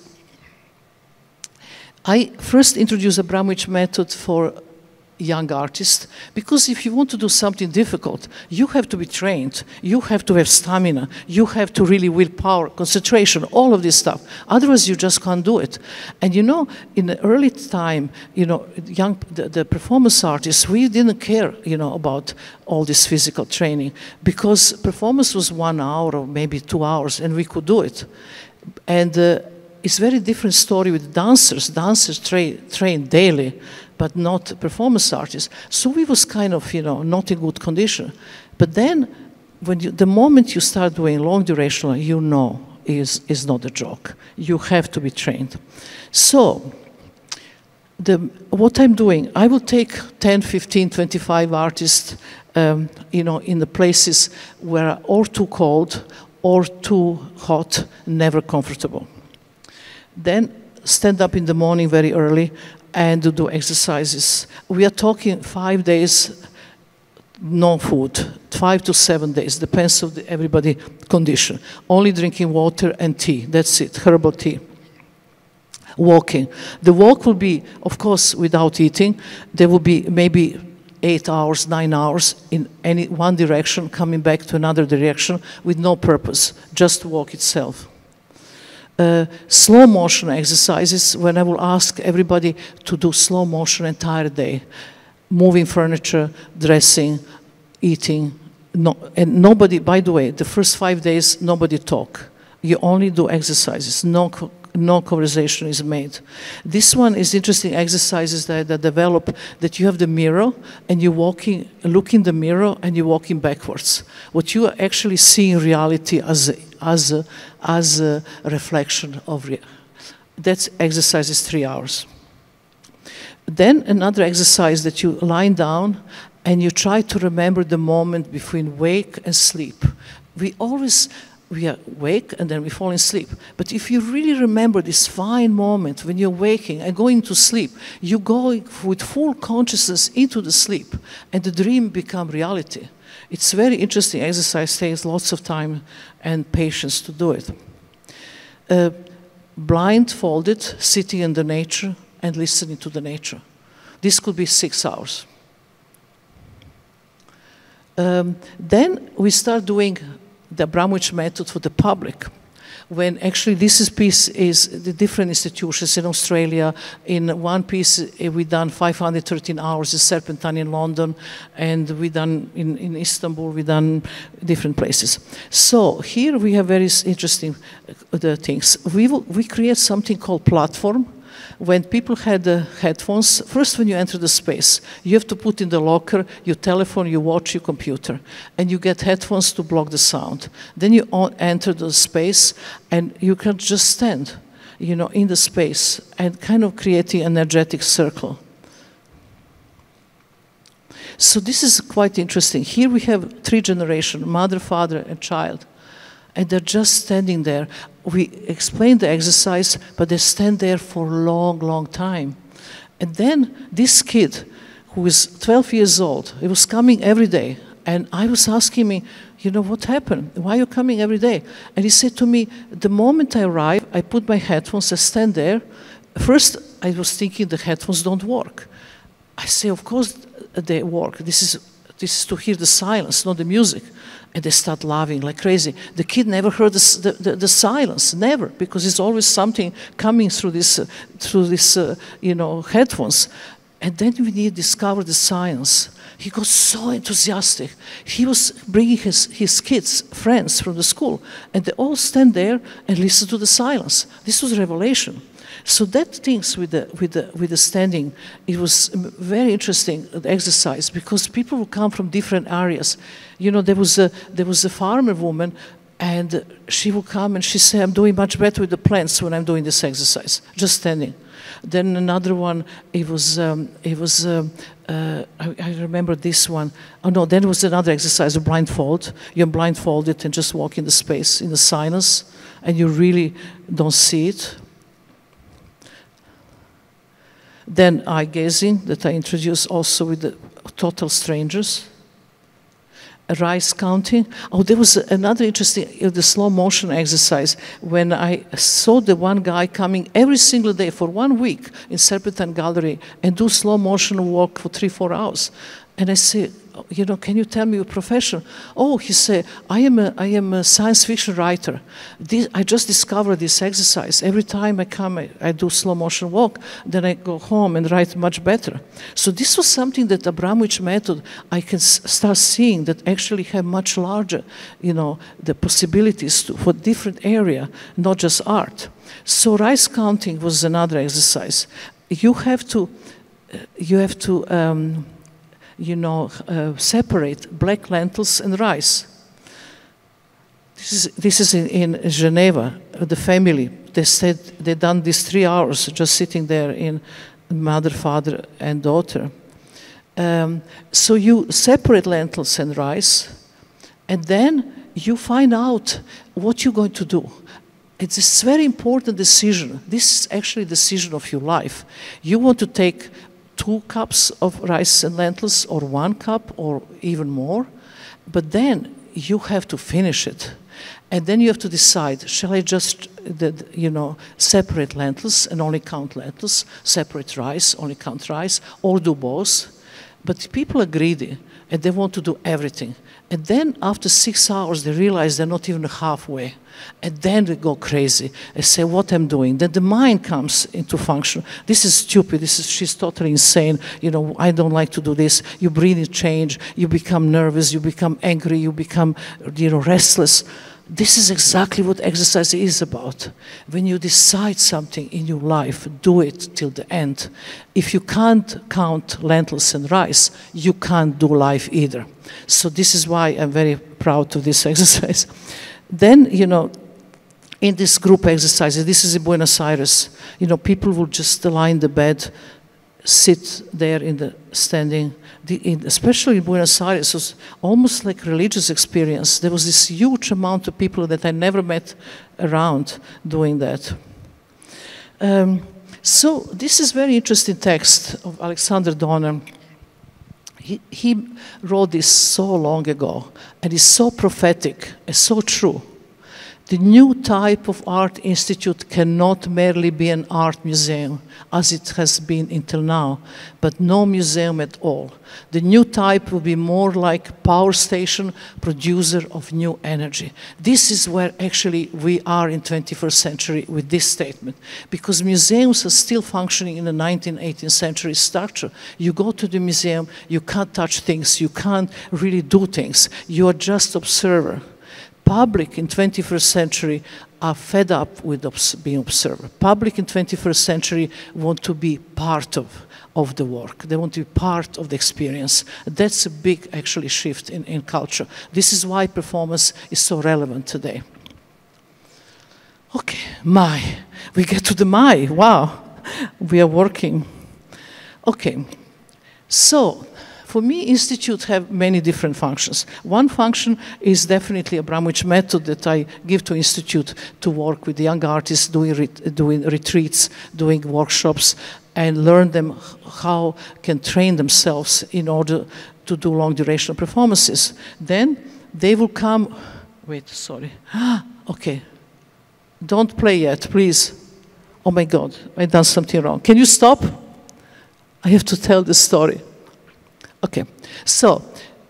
C: I first introduced Abramovic Method for young artists, because if you want to do something difficult, you have to be trained, you have to have stamina, you have to really willpower, concentration, all of this stuff. Otherwise, you just can't do it. And you know, in the early time, you know, the performance artists, we didn't care, you know, about all this physical training, because performance was 1 hour or maybe 2 hours, and we could do it. And it's a very different story with dancers. Dancers train daily, but not performance artists. So we was kind of, you know, not in good condition. But then, the moment you start doing long durational, you know is not a joke. You have to be trained. So, what I'm doing, I will take 10, 15, 25 artists, you know, in the places where are or too cold or too hot, never comfortable. Then stand up in the morning very early and do exercises. We are talking 5 days, no food, 5 to 7 days, depends on everybody's condition. Only drinking water and tea, that's it, herbal tea. Walking. The walk will be, of course, without eating. There will be maybe 8 hours, 9 hours in any one direction, coming back to another direction with no purpose, just walk itself. Slow motion exercises, when I will ask everybody to do slow motion entire day. Moving furniture, dressing, eating. And nobody, by the way, the first 5 days, nobody talk. You only do exercises, no no conversation is made. This one is interesting exercises that develop that you have the mirror and you look in the mirror and you're walking backwards. What you are actually seeing reality as a reflection of that exercise is 3 hours. Then another exercise that you lie down and you try to remember the moment between wake and sleep. We are awake and then we fall asleep. But if you really remember this fine moment when you're waking and going to sleep, you go with full consciousness into the sleep and the dream becomes reality. It's very interesting exercise, takes lots of time and patience to do it. Blindfolded, sitting in the nature and listening to the nature. This could be 6 hours. Then we start doing the Abramovic Method for the public, when actually this piece is the different institutions in Australia. In one piece, we done 513 hours in Serpentine in London, and we done in Istanbul, we done different places. So here we have very interesting things. We create something called platform. When people had the headphones, first when you enter the space, you have to put in the locker your telephone, your watch, your computer, and you get headphones to block the sound. Then you enter the space, and you can just stand, in the space and kind of creating an energetic circle. So this is quite interesting. Here we have 3 generations, mother, father, and child. And they're just standing there. We explain the exercise, but they stand there for a long, long time. And then this kid, who is 12 years old, he was coming every day. And I was asking me, what happened? Why are you coming every day? And he said to me, the moment I arrive, I put my headphones, I stand there. First, I was thinking the headphones don't work. I say, of course they work. This is to hear the silence, not the music. And they start laughing like crazy. The kid never heard the silence, never, because it's always something coming through this headphones. And then we discovered the science. He got so enthusiastic. He was bringing his kids, friends from the school, and they all stand there and listen to the silence. This was a revelation. So that things with the standing, it was very interesting exercise, because people would come from different areas. There was a farmer woman, and she would come and she said, "I'm doing much better with the plants when I'm doing this exercise, just standing." Then another one, I remember this one. Oh no, then it was another exercise, a blindfold. You're blindfolded and just walk in the space, in the silence, and you really don't see it. Then eye gazing, that I introduced also with the total strangers. Rice counting. Oh, there was another interesting, the slow motion exercise, when I saw the one guy coming every single day for 1 week in Serpentine Gallery and do slow motion walk for 3-4 hours. And I say, can you tell me your profession? Oh, he said, I am a science fiction writer. I just discovered this exercise. Every time I come, I do slow motion walk, then I go home and write much better. So this was something that Abramovic Method, I can start seeing that actually have much larger, the possibilities for different area, not just art. So rice counting was another exercise. You have to separate black lentils and rice. This is in Geneva, the family. They said they done this 3 hours, just sitting there in mother, father, and daughter. So you separate lentils and rice, and then you find out what you're going to do. It's a very important decision. This is actually a decision of your life. You want to take 2 cups of rice and lentils, or 1 cup, or even more, but then you have to finish it. And then you have to decide, shall I just, separate lentils and only count lentils, separate rice, only count rice, or do both? But people are greedy, and they want to do everything. And then after 6 hours, they realize they're not even halfway. And then they go crazy and say, what I'm doing. Then the mind comes into function. This is stupid. She's totally insane. I don't like to do this. Your breathing change. You become nervous. You become angry. You become, restless. this is exactly what exercise is about. When you decide something in your life, do it till the end. If you can't count lentils and rice, you can't do life either. So this is why I'm very proud of this exercise. Then, you know, in this group exercises, this is in Buenos Aires, you know, people will just lie in the bed, sit there in the standing, especially in Buenos Aires, it was almost like a religious experience. There was this huge amount of people that I never met around doing that. So this is very interesting text of Alexander Donner. He wrote this so long ago, and it's so prophetic and so true. The new type of art institute cannot merely be an art museum, as it has been until now, but no museum at all. The new type will be more like power station, producer of new energy. This is where actually we are in 21st century with this statement, because museums are still functioning in the 19th, 18th century structure. You go to the museum, you can't touch things, you can't really do things, you are just observer. Public in 21st century are fed up with being observer. Public in 21st century want to be part of the work. They want to be part of the experience. That's a big, actually, shift in culture. This is why performance is so relevant today. Okay, MAI. We get to the MAI. Wow, we are working. Okay, so, for me, institutes have many different functions. One function is definitely Abramovic Method that I give to institute to work with young artists, doing retreats, doing workshops, and learn them how can train themselves in order to do long duration performances. Then they will come, wait, sorry. Okay, don't play yet, please. Oh my God, I've done something wrong. Can you stop? I have to tell the story. Okay, so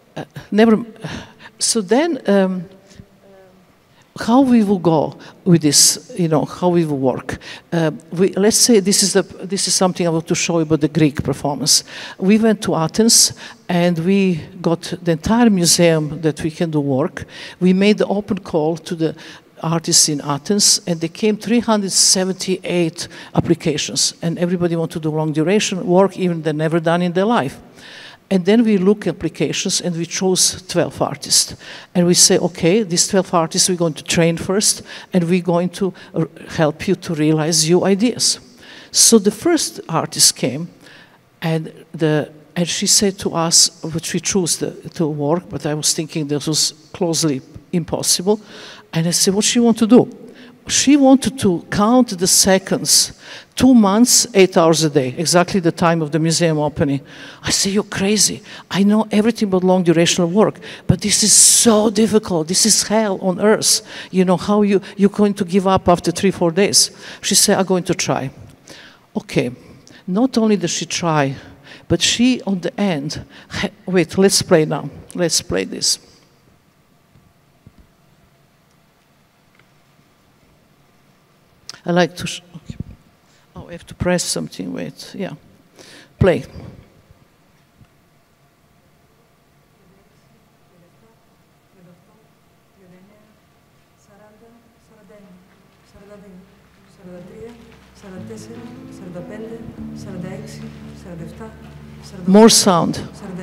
C: so then how we will go with this, you know, how we will work. Let's say this is something I want to show you about the Greek performance. We went to Athens and we got the entire museum that we can do work. We made the open call to the artists in Athens, and they came 378 applications, and everybody wanted to do long duration work, even they've never done in their life. And then we look at applications and we chose 12 artists. And we say, okay, these 12 artists we're going to train first, and we're going to help you to realize your ideas. So the first artist came, and she said to us, which we chose to work, but I was thinking this was closely impossible. And I said, what she want to do? She wanted to count the seconds, 2 months, 8 hours a day, exactly the time of the museum opening. I say, you're crazy. I know everything about long durational work, but this is so difficult. This is hell on earth. You know, how you're going to give up after 3-4 days? She said, I'm going to try. Okay, not only does she try, but she, on the end, wait, let's play now. Let's play this. I like to, okay. Oh, I have to press something, wait, yeah. Play. More sound.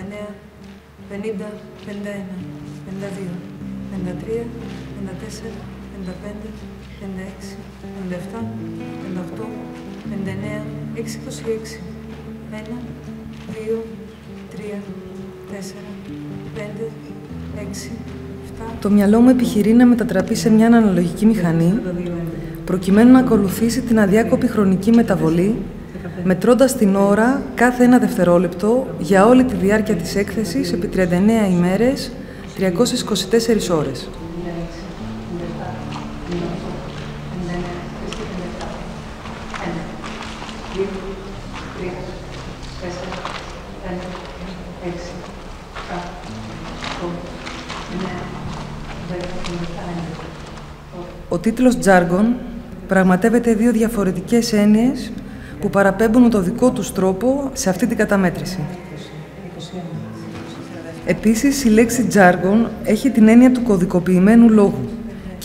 D: Το μυαλό μου επιχειρεί να μετατραπεί σε μια αναλογική μηχανή, προκειμένου να ακολουθήσει την αδιάκοπη χρονική μεταβολή, μετρώντας την ώρα κάθε ένα δευτερόλεπτο για όλη τη διάρκεια της έκθεσης επί 39 ημέρες, 324 ώρες. Ο τίτλος «Jargon» πραγματεύεται δύο διαφορετικές έννοιες που παραπέμπουν με το δικό τους τρόπο σε αυτή την καταμέτρηση. Επίσης, η λέξη «jargon» έχει την έννοια του κωδικοποιημένου λόγου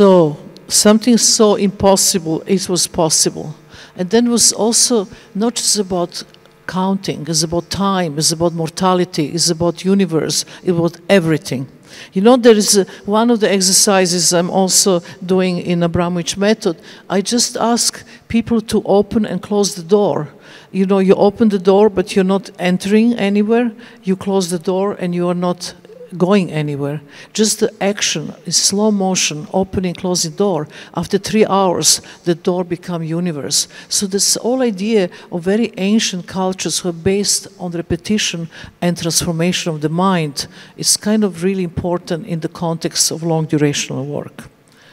C: So something so impossible, it was possible. And then it was also not just about counting, it's about time, it's about mortality, it's about universe, it's about everything. You know, there is one of the exercises I'm also doing in Abramovic Method. I just ask people to open and close the door. You know, you open the door, but you're not entering anywhere. You close the door and you are not going anywhere. Just the action in slow motion, opening, closing door. After 3 hours, the door becomes universe. So this whole idea of very ancient cultures who are based on repetition and transformation of the mind is kind of really important in the context of long durational work.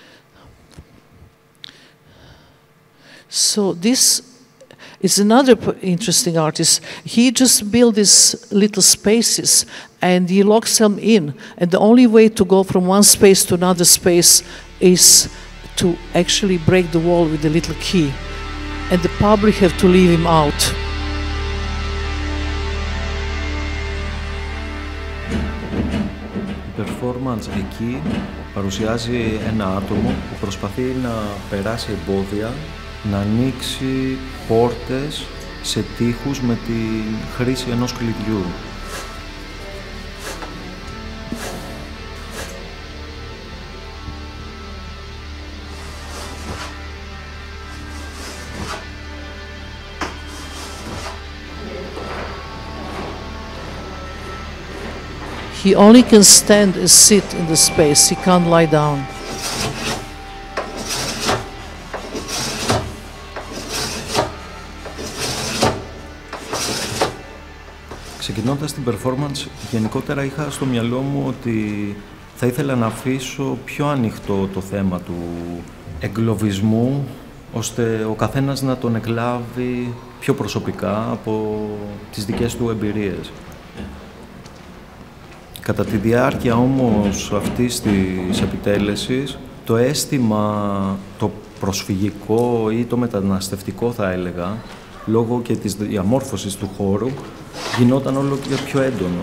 C: So this is another interesting artist. He just built these little spaces and he locks them in. And the only way to go from one space to another space is to actually break the wall with a little key. And the public have to leave him out.
E: Η performance εκεί παρουσιάζει ένα άτομο που προσπαθεί να περάσει εμπόδια, να ανοίξει πόρτες σε τοίχους με τη χρήση ενός κλειδιού.
C: He only can stand and sit in the space. He can't lie down.
E: Ξεκινώντας την performance, γενικότερα είχα στο μυαλό μου ότι θα ήθελα να αφήσω πιο ανοιχτό το θέμα του εγκλωβισμού, ώστε ο καθένας να τον εκλάβει πιο προσωπικά από τις δικές του εμπειρίες. Κατά τη διάρκεια όμως αυτής της επιτέλεσης, το αίσθημα, το προσφυγικό ή το μεταναστευτικό θα έλεγα, λόγω και της διαμόρφωσης του χώρου, γινόταν όλο και πιο έντονο.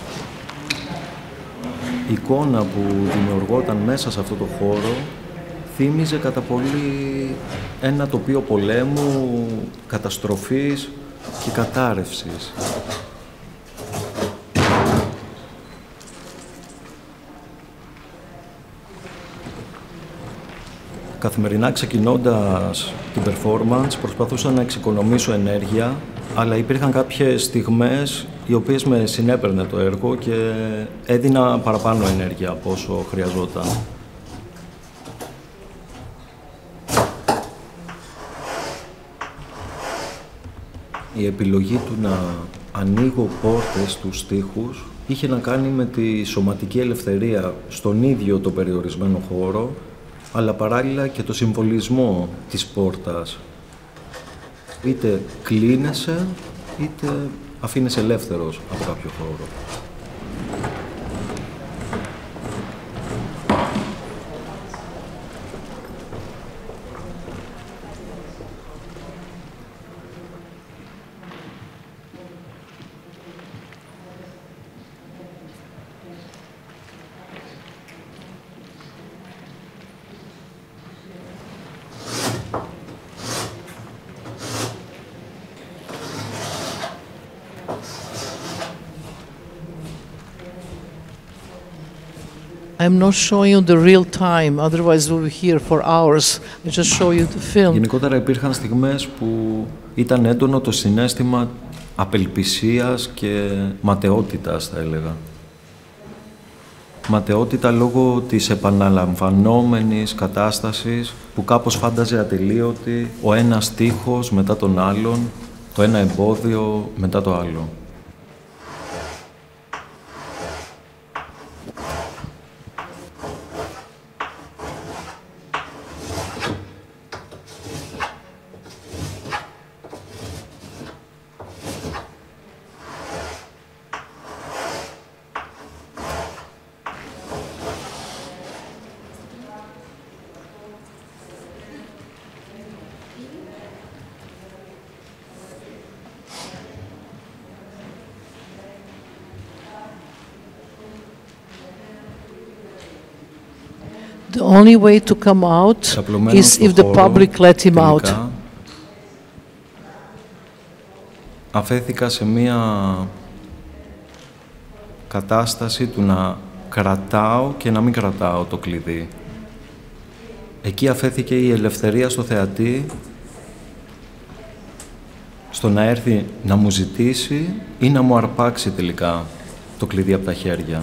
E: Η εικόνα που δημιουργόταν μέσα σε αυτό το χώρο θύμιζε κατά πολύ ένα τοπίο πολέμου, καταστροφής και κατάρρευσης. Καθημερινά ξεκινώντας την performance προσπαθούσα να εξοικονομήσω ενέργεια, αλλά υπήρχαν κάποιες στιγμές οι οποίες με συνέπαιρνε το έργο και έδινα παραπάνω ενέργεια από όσο χρειαζόταν. Η επιλογή του να ανοίγω πόρτες στους τοίχους είχε να κάνει με τη σωματική ελευθερία στον ίδιο το περιορισμένο χώρο, αλλά παράλληλα και το συμβολισμό της πόρτας. Είτε κλείνεσαι, είτε αφήνεσαι ελεύθερος από κάποιο χώρο.
C: I'm not showing you the real time, otherwise we'll be here for hours. I just show you the film.
E: Γενικότερα υπήρχαν στιγμές που ήταν έντονο το συναίσθημα απελπισίας και ματαιότητας, θα έλεγα. Ματαιότητα λόγω της επαναλαμβανόμενης κατάστασης που κάπως φάνταζε ατελείωτη, ο ένας τοίχος μετά τον άλλον, το ένα εμπόδιο μετά το άλλο.
C: The only way to come out is if the public let him out.
E: Αφέθηκα σε μία κατάσταση του να κρατάω και να μην κρατάω το κλειδί. Εκεί αφέθηκε η ελευθερία στο θεατή, στο να έρθει να μου ζητήσει ή να μου αρπάξει τελικά το κλειδί από τα χέρια.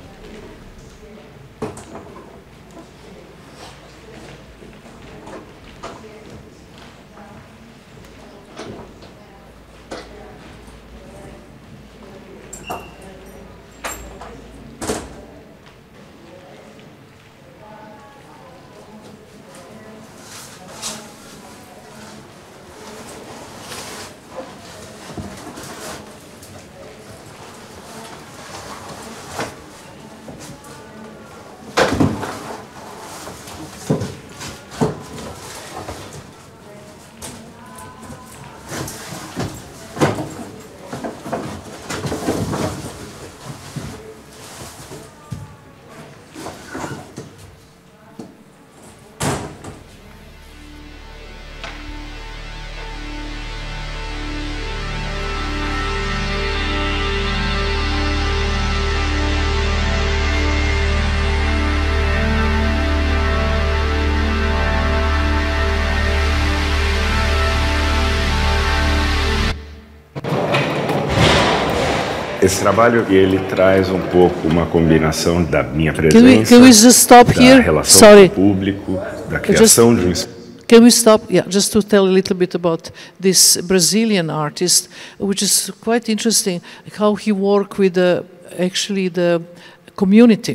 F: Esse trabalho ele traz um pouco uma combinação da minha presença,
C: can we just stop here?
F: da relação
C: Sorry.
F: com o público, da criação de
C: Can we stop? Yeah, just to tell a little bit about this Brazilian artist, which is quite interesting, how he worked with actually the community.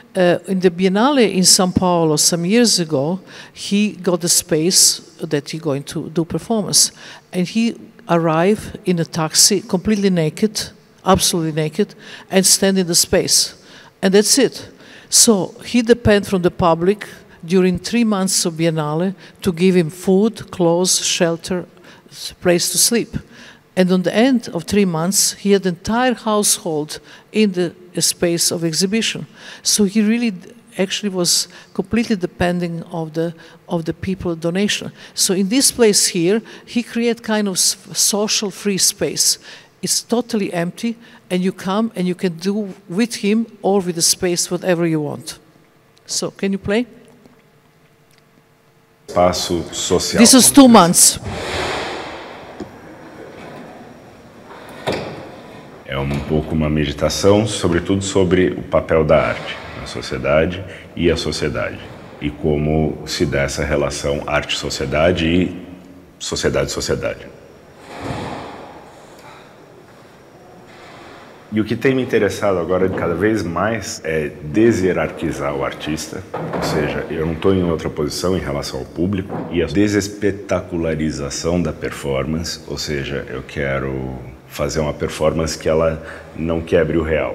C: In the Biennale in São Paulo some years ago, he got a space that he's going to do performance. And he arrived in a taxi, completely naked, absolutely naked, and stand in the space. And that's it. So he depends from the public during 3 months of Biennale to give him food, clothes, shelter, place to sleep. And on the end of 3 months, he had the entire household in the space of exhibition. So he really actually was completely depending of the people donation. So in this place here, he created kind of social free space. It's totally empty, and you come and you can do with him or with the space whatever you want. So, can you play?
F: Espaço social.
C: This is 2 months.
F: É um pouco uma meditação, sobretudo sobre o papel da arte na sociedade e a sociedade. E como se dá essa relação arte-sociedade e sociedade-sociedade. E o que tem me interessado agora cada vez mais é deshierarquizar o artista, ou seja, eu não estou em outra posição em relação ao público, e a desespetacularização da performance, ou seja, eu quero fazer uma performance que ela não quebre o real.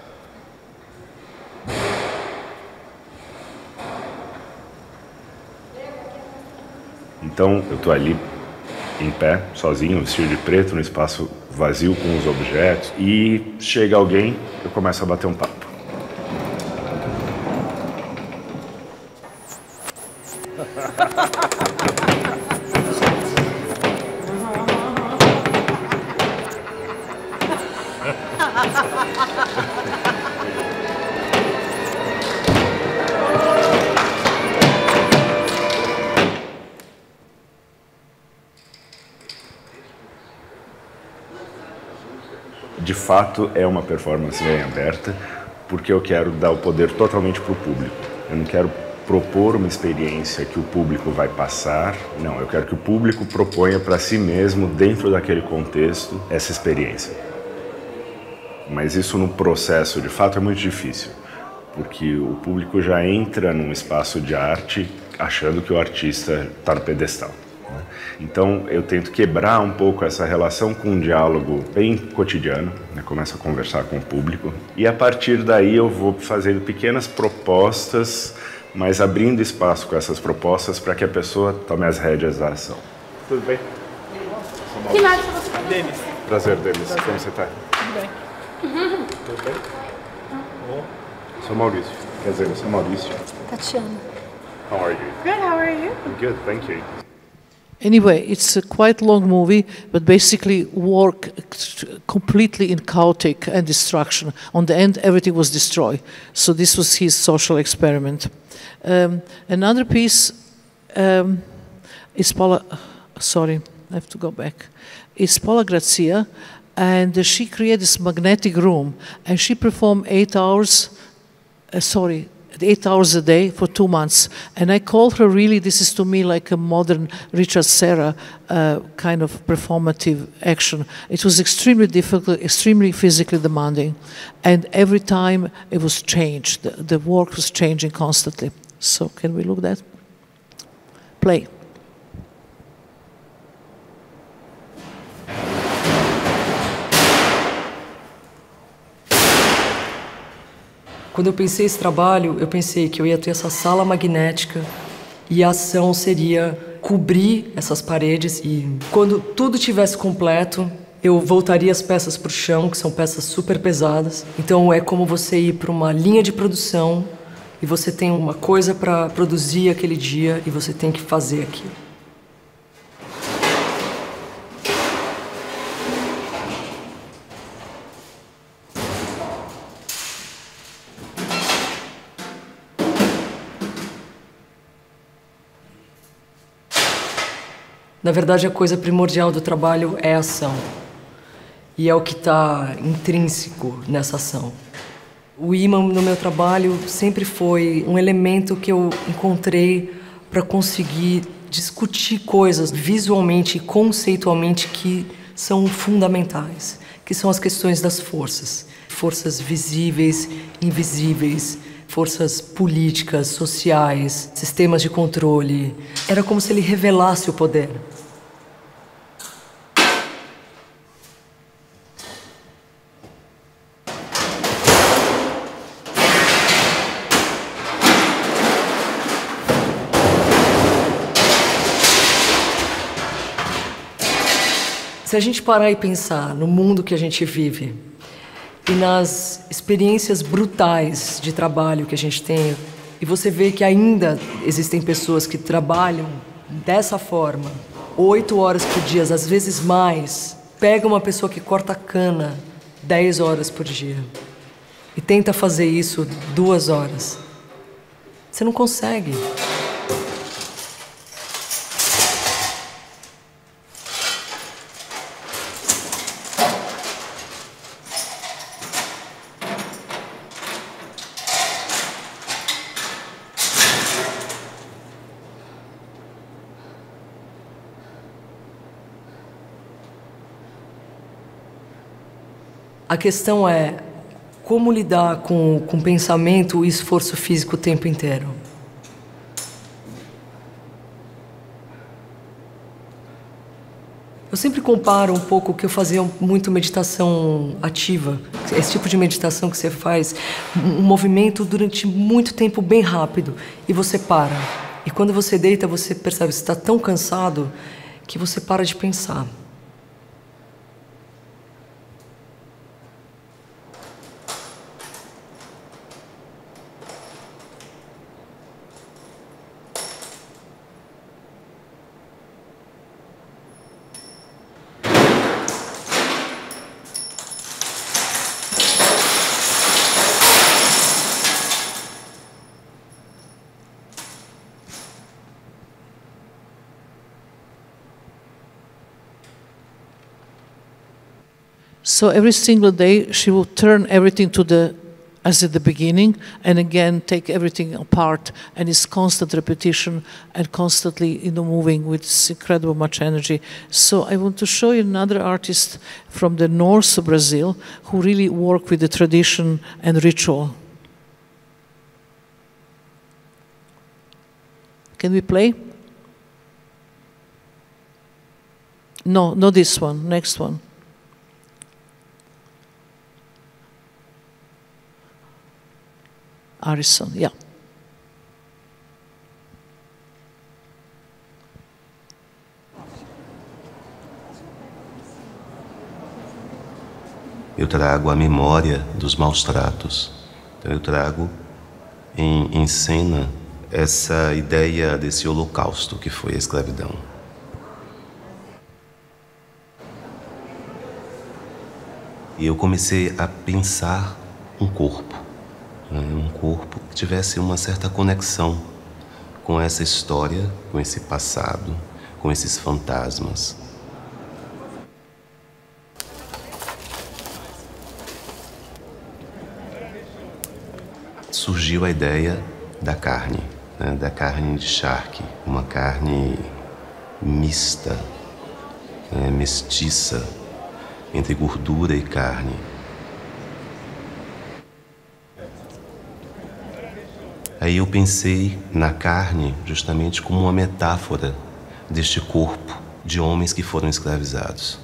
F: Então eu estou ali em pé, sozinho, vestido de preto, no espaço vazio com os objetos, e chega alguém, eu começo a bater um papo. De fato, é uma performance bem aberta, porque eu quero dar o poder totalmente para o público. Eu não quero propor uma experiência que o público vai passar. Não, eu quero que o público proponha para si mesmo, dentro daquele contexto, essa experiência. Mas isso no processo, de fato, é muito difícil, porque o público já entra num espaço de arte achando que o artista está no pedestal. Então eu tento quebrar um pouco essa relação com um diálogo bem cotidiano, né? Começo a conversar com o público e a partir daí eu vou fazendo pequenas propostas, mas abrindo espaço com essas propostas para que a pessoa tome as rédeas da ação. Tudo bem?
G: Que mais você tá?
F: Denis. Prazer, Denis. Como você está?
G: Tudo bem.
F: Tudo bem? Bom. Sou Maurício. Quer dizer, eu sou Maurício.
G: Tatiana.
F: How are you?
G: Good, how are you?
F: I'm good, thank you.
C: Anyway, it's a quite long movie, but basically work completely in chaotic and destruction. On the end, everything was destroyed. So this was his social experiment. Another piece is Paula. Sorry, I have to go back. It's Paula Grazia, and she created this magnetic room, and she performed 8 hours. 8 hours a day for 2 months. And I called her, really, this is to me like a modern Richard Serra kind of performative action. It was extremely difficult, extremely physically demanding. And every time it was changed. The work was changing constantly. So can we look at that? Play.
H: Quando eu pensei esse trabalho, eu pensei que eu ia ter essa sala magnética e a ação seria cobrir essas paredes e quando tudo tivesse completo, eu voltaria as peças para o chão, que são peças super pesadas. Então é como você ir para uma linha de produção e você tem uma coisa para produzir aquele dia e você tem que fazer aquilo. Na verdade, a coisa primordial do trabalho é a ação. E é o que está intrínseco nessa ação. O imã no meu trabalho sempre foi um elemento que eu encontrei para conseguir discutir coisas visualmente e conceitualmente que são fundamentais, que são as questões das forças. Forças visíveis, invisíveis, forças políticas, sociais, sistemas de controle. Era como se ele revelasse o poder. Se a gente parar e pensar no mundo que a gente vive e nas experiências brutais de trabalho que a gente tem, e você vê que ainda existem pessoas que trabalham dessa forma, 8 horas por dia, às vezes mais, pega uma pessoa que corta cana 10 horas por dia e tenta fazer isso 2 horas. Você não consegue. A questão é como lidar com pensamento e esforço físico o tempo inteiro. Eu sempre comparo um pouco que eu fazia muito meditação ativa, esse tipo de meditação que você faz, um movimento durante muito tempo bem rápido e você para. E quando você deita, você percebe que você está tão cansado que você para de pensar.
C: So every single day she will turn everything as at the beginning and again take everything apart, and it's constant repetition and constantly moving with incredible much energy. So I want to show you another artist from the north of Brazil who really work with the tradition and ritual. Can we play? No, not this one, next one. Harrison, yeah.
I: Eu trago a memória dos maus tratos. Então eu trago em cena essa ideia desse holocausto que foi a escravidão. E eu comecei a pensar um corpo que tivesse uma certa conexão com essa história, com esse passado, com esses fantasmas. Surgiu a ideia da carne, né, da carne de charque, uma carne mista, mestiça, entre gordura e carne. Aí eu pensei na carne justamente como uma metáfora deste corpo de homens que foram escravizados.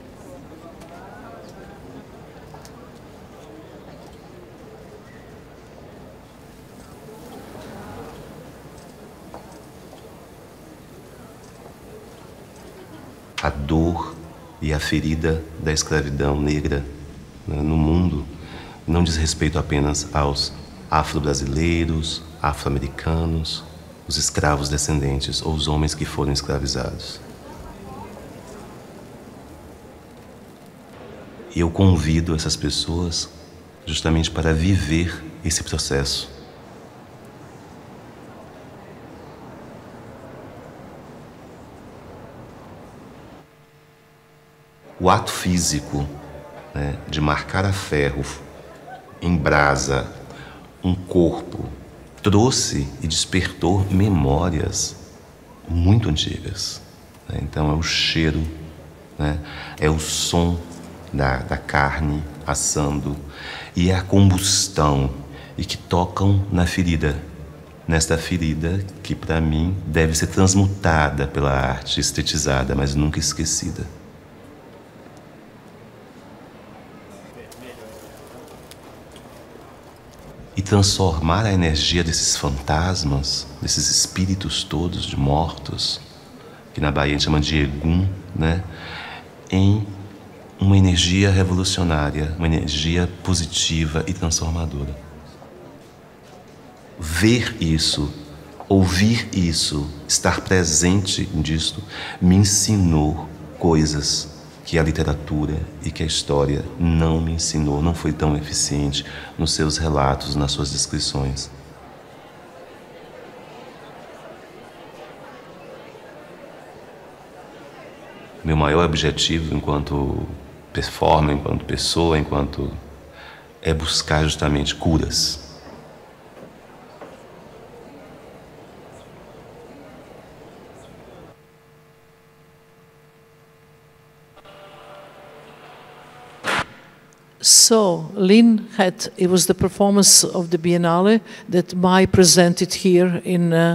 I: A dor e a ferida da escravidão negra, né, no mundo não diz respeito apenas aos afro-brasileiros, afro-americanos, os escravos descendentes ou os homens que foram escravizados. E eu convido essas pessoas justamente para viver esse processo. O ato físico, né, de marcar a ferro em brasa um corpo trouxe e despertou memórias muito antigas, né? Então é o cheiro, né, é o som da carne assando e é a combustão e que tocam na ferida. Nesta ferida que para mim deve ser transmutada pela arte, estetizada, mas nunca esquecida. E transformar a energia desses fantasmas, desses espíritos todos de mortos, que na Bahia a gente chama de Egum, né, em uma energia revolucionária, uma energia positiva e transformadora. Ver isso, ouvir isso, estar presente nisso, me ensinou coisas que a literatura e que a história não me ensinou, não foi tão eficiente nos seus relatos, nas suas descrições. Meu maior objetivo enquanto performer, enquanto pessoa, é buscar justamente curas.
C: So, Lynn it was the performance of the Biennale that MAI presented here in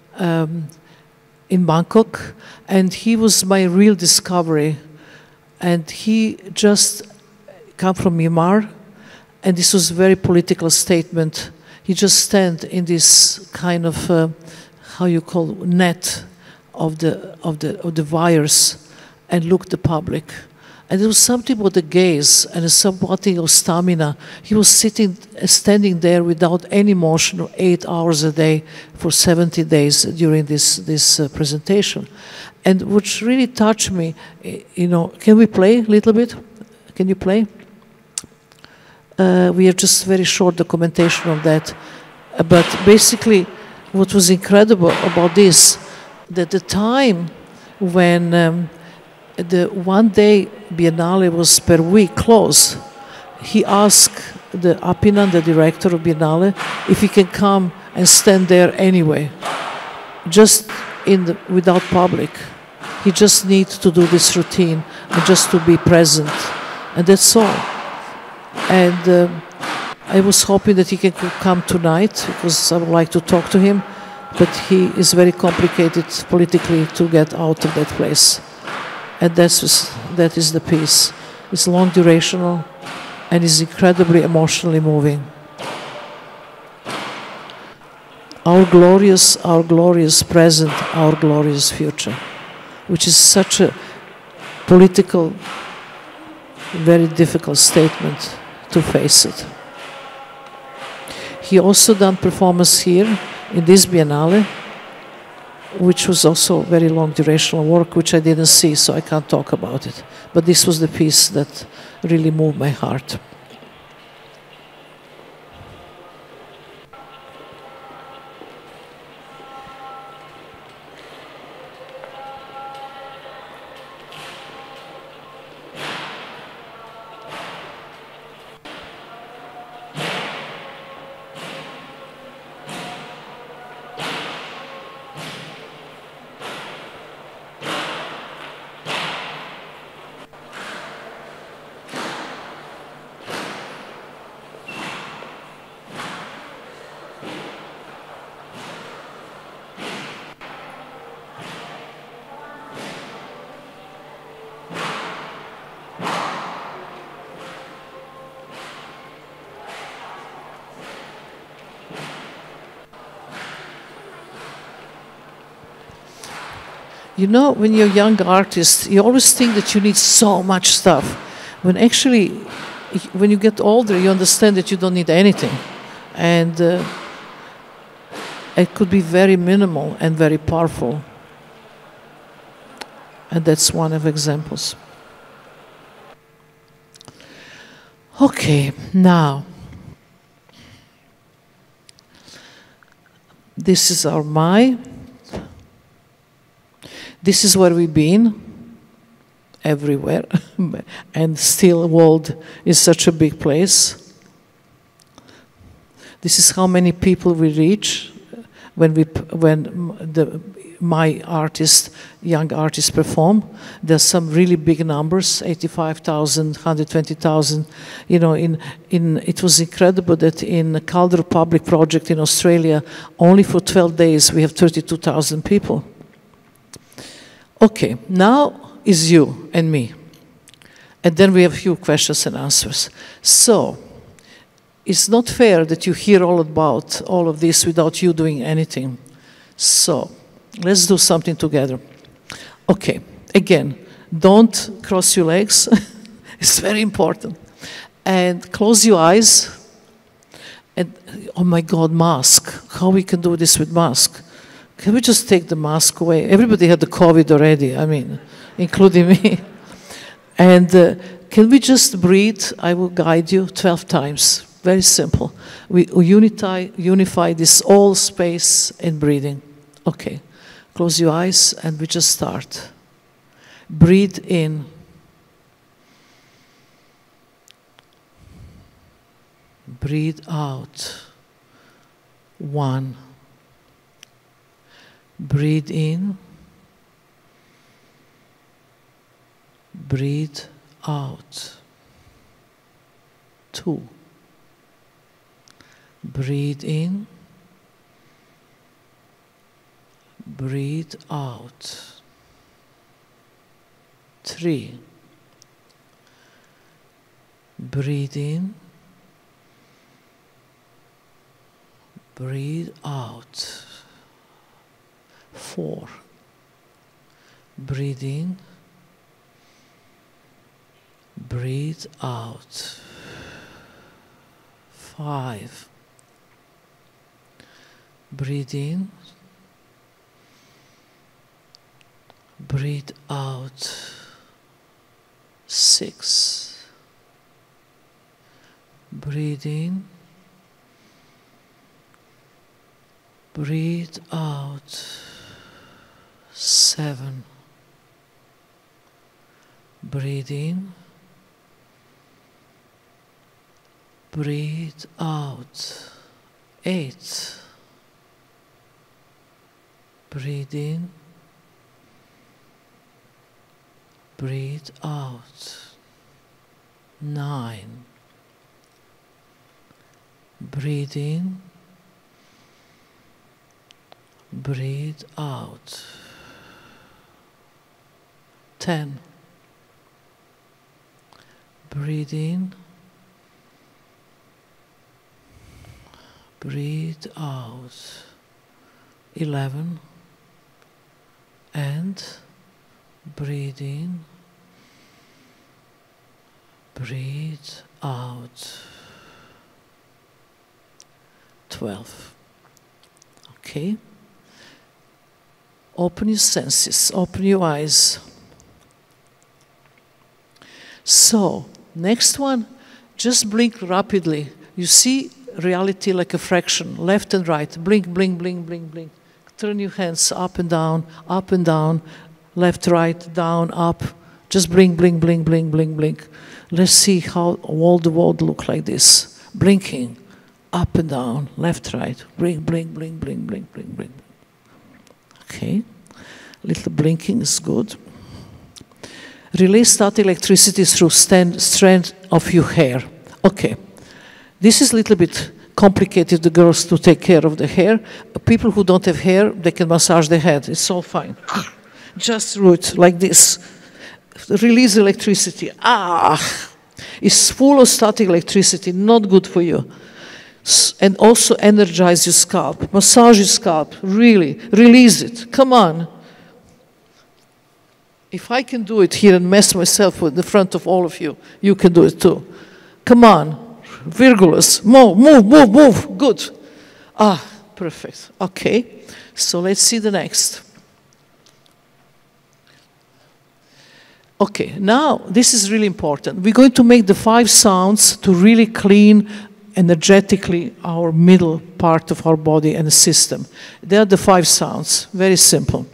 C: Bangkok, and he was my real discovery. And he just come from Myanmar, and this was a very political statement. He just stand in this kind of, how you call, net of the virus and look the public. And there was something about the gaze and something of stamina. He was standing there without any motion, 8 hours a day for 70 days during this presentation. And which really touched me, you know, can we play a little bit? Can you play? We have just very short documentation of that. But basically, what was incredible about this, that the time when the one-day Biennale was per week closed, he asked the Apinan, the director of Biennale, if he can come and stand there anyway, just without public. He just needs to do this routine and just to be present, and that's all. And I was hoping that he can come tonight because I would like to talk to him, but he is very complicated politically to get out of that place. And that is the piece. It's long durational and is incredibly emotionally moving. Our glorious present, our glorious future, which is such a political, very difficult statement to face it. He also done performance here in this Biennale, which was also very long durational work, which I didn't see, so I can't talk about it. But this was the piece that really moved my heart. You know, when you're a young artist, you always think that you need so much stuff. When actually, when you get older, you understand that you don't need anything. And it could be very minimal and very powerful. And that's one of the examples. Okay, now, this is our MAI. This is where we've been, everywhere, and still the world is such a big place. This is how many people we reach when the MAI artists, young artists perform. There's some really big numbers, 85,000, 120,000. You know, it was incredible that in the Calder Public Project in Australia, only for 12 days we have 32,000 people. Okay, now is you and me. And then we have a few questions and answers. So, it's not fair that you hear all about all of this without you doing anything. So, let's do something together. Okay, again, don't cross your legs. It's very important. And close your eyes. And, oh my God, mask. How we can do this with mask? Can we just take the mask away? Everybody had the COVID already, I mean, including me. And can we just breathe? I will guide you 12 times. Very simple. We unify this whole space in breathing. Okay. Close your eyes and we just start. Breathe in. Breathe out. 1. Breathe in. Breathe out. 2. Breathe in. Breathe out. 3. Breathe in. Breathe out. 4. Breathe in. Breathe out. 5. Breathe in. Breathe out. 6. Breathe in. Breathe out. 7. Breathe in. Breathe out. 8. Breathe in. Breathe out. 9. Breathe in. Breathe out. 10. Breathe in. Breathe out. 11. And breathe in. Breathe out. 12. Okay. Open your senses, open your eyes. So, next one, just blink rapidly. You see reality like a fraction, left and right. Blink, blink, blink, blink, blink. Turn your hands up and down, left, right, down, up. Just blink, blink, blink, blink, blink, blink. Let's see how all the world look like this. Blinking, up and down, left, right. Blink, blink, blink, blink, blink, blink, blink. Okay, little blinking is good. Release static electricity through strand of your hair. Okay, this is a little bit complicated, the girls to take care of the hair. People who don't have hair, they can massage the head, it's all fine. Just do it like this. Release electricity. It's full of static electricity, not good for you. And also energize your scalp, massage your scalp, really, release it, come on. If I can do it here and mess myself with the front of all of you, you can do it too. Come on, virgulus, move, move, move, move, good. Perfect, okay. So let's see the next. Okay, now this is really important. We're going to make the 5 sounds to really clean energetically our middle part of our body and the system. They are the 5 sounds, very simple.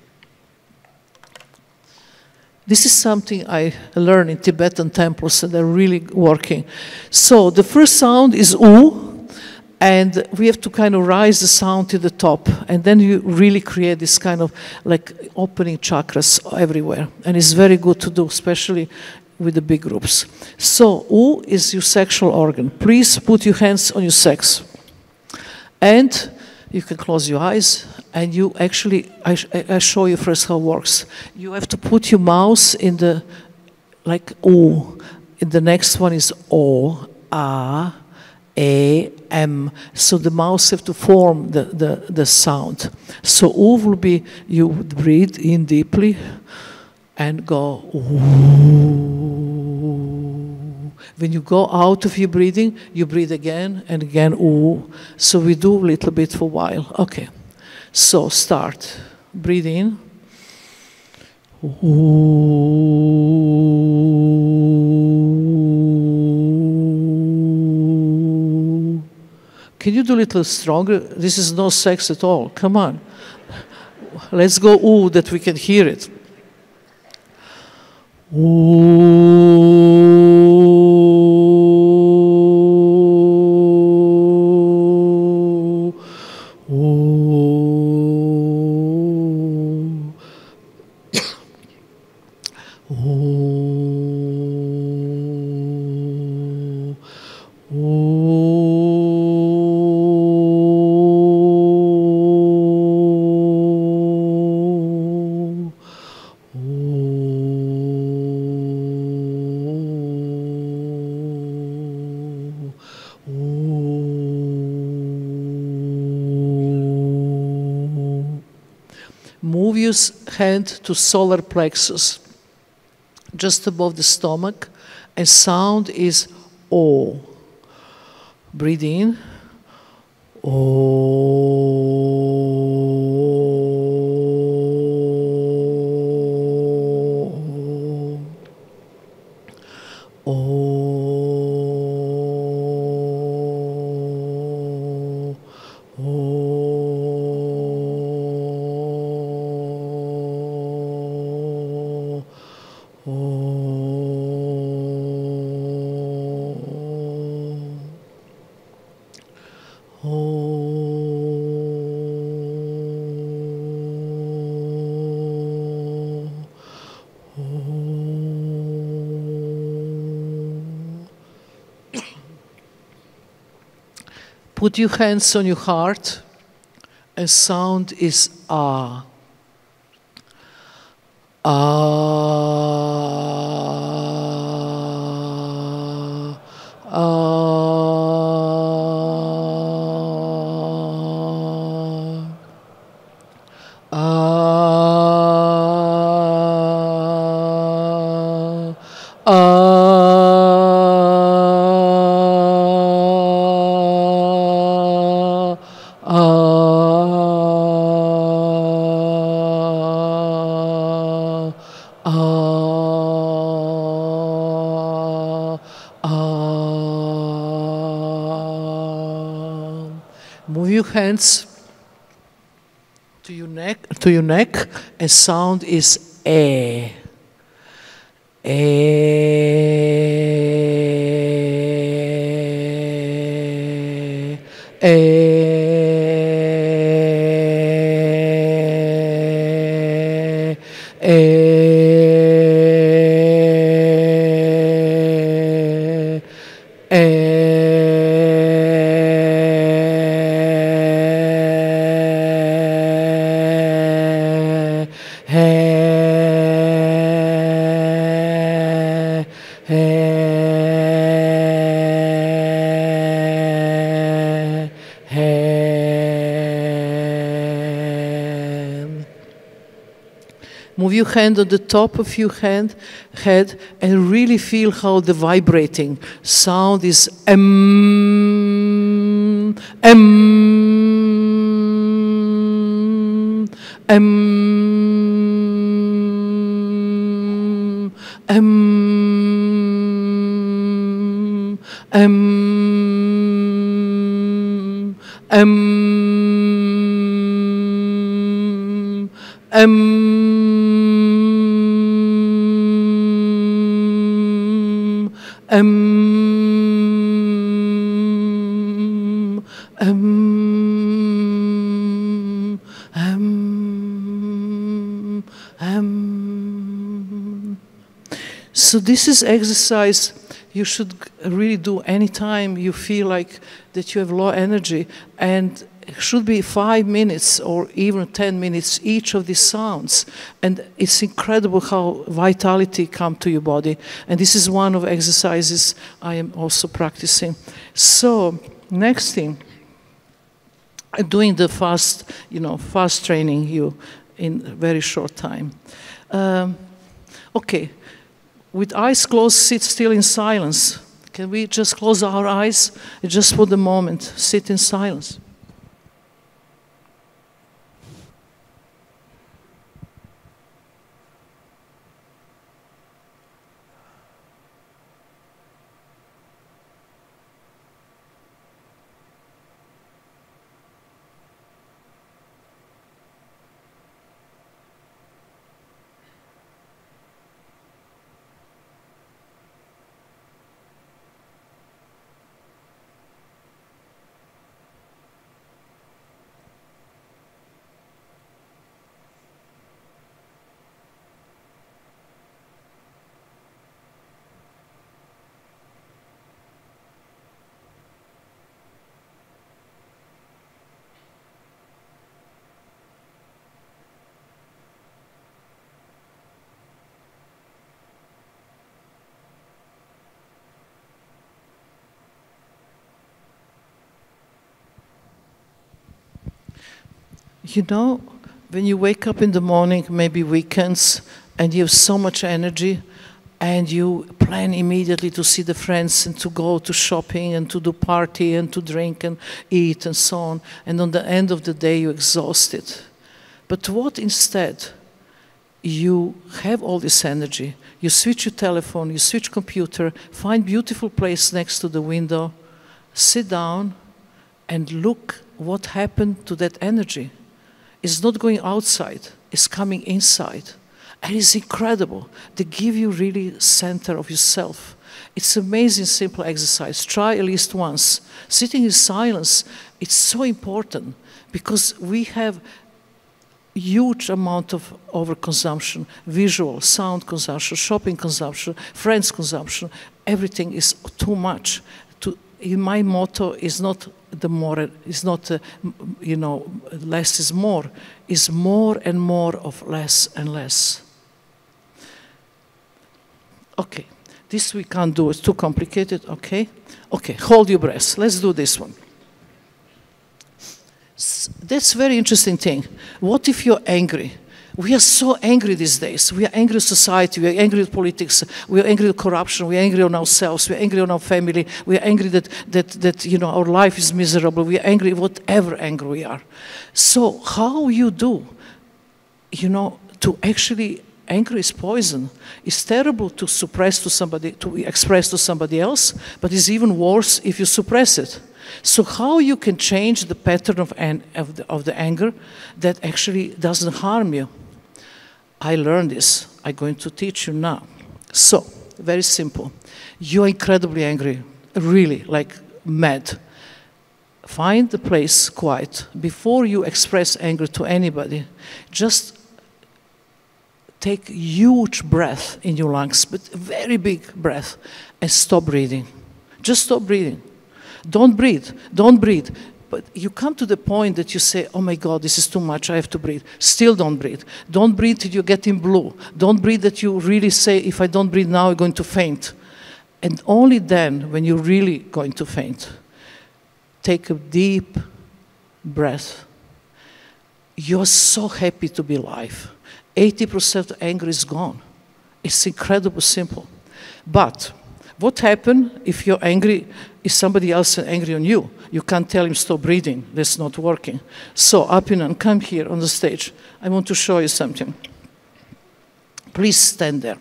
C: This is something I learned in Tibetan temples and they're really working. So the first sound is U, and we have to kind of rise the sound to the top, and then you really create this kind of like opening chakras everywhere. And it's very good to do, especially with the big groups. So U is your sexual organ. Please put your hands on your sex. And you can close your eyes, and you actually, I show you first how it works. You have to put your mouth in the, like U. And the next one is O, A, M. So the mouth have to form the sound. So U will be, you breathe in deeply and go ooh. When you go out of your breathing, you breathe again and again ooh. So we do a little bit for a while. Okay. So start. Breathe in. Ooh. Can you do a little stronger? This is no sex at all. Come on. Let's go ooh that we can hear it. Ooh. Move your hand to solar plexus, just above the stomach, and sound is O. Breathe in. Put your hands on your heart, and sound is Ah. Ah. Ah. Ah. Ah. Ah. Move your hands to your neck, and sound is eh. Move your hand on the top of your head and really feel how the vibrating sound is M, M, M, M, M, M, M. So this is exercise you should really do anytime you feel like that you have low energy, and it should be 5 minutes or even 10 minutes each of these sounds. And it's incredible how vitality comes to your body. And this is one of exercises I am also practicing. So next thing, I'm doing the fast training you in a very short time. Okay, with eyes closed, sit still in silence. Can we just close our eyes and just for the moment sit in silence? You know, when you wake up in the morning, maybe weekends, and you have so much energy, and you plan immediately to see the friends and to go to shopping and to do party and to drink and eat and so on, and on the end of the day you're exhausted. But what instead? You have all this energy, you switch your telephone, you switch computer, find beautiful place next to the window, sit down and look what happened to that energy. It's not going outside, it's coming inside. And it's incredible. They give you really center of yourself. It's amazing, simple exercise. Try at least once. Sitting in silence, it's so important because we have huge amount of overconsumption, visual, sound consumption, shopping consumption, friends consumption. Everything is too much. My motto is not the more, is not, less is more. It's more and more of less and less. Okay, this we can't do, it's too complicated, okay? Okay, hold your breath, let's do this one. That's a very interesting thing. What if you're angry? We are so angry these days. We are angry at society, we are angry at politics, we are angry at corruption, we are angry on ourselves, we are angry on our family, we are angry that our life is miserable, we are angry whatever angry we are. So how you do, to actually Anger is poison. It's terrible to suppress to somebody, to express to somebody else, but it's even worse if you suppress it. So how you can change the pattern of the anger that actually doesn't harm you? I learned this. I'm going to teach you now. So, very simple. You're incredibly angry, really, like mad. Find the place quiet. Before you express anger to anybody, just take huge breath in your lungs, but a very big breath, and stop breathing. Just stop breathing. Don't breathe. Don't breathe. But you come to the point that you say, oh my God, this is too much, I have to breathe. Still don't breathe. Don't breathe till you get in blue. Don't breathe that you really say, if I don't breathe now, I'm going to faint. And only then, when you're really going to faint, take a deep breath. You're so happy to be alive. 80% of anger is gone. It's incredibly simple. But what happens if you're angry, if somebody else is angry on you? You can't tell him stop breathing. That's not working. So, Apinan, come here on the stage. I want to show you something. Please stand there.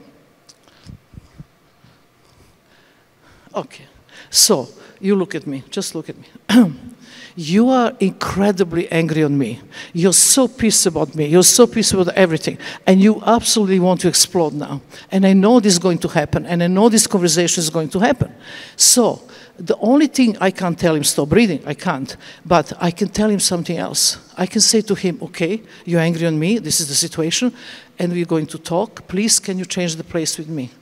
C: Okay. So, you look at me. Just look at me. You are incredibly angry on me. You're so pissed about me. You're so pissed about everything. And you absolutely want to explode now. And I know this is going to happen. And I know this conversation is going to happen. So, the only thing I can't tell him, stop breathing. I can't. But I can tell him something else. I can say to him, okay, you're angry on me. This is the situation. And we're going to talk. Please, can you change the place with me?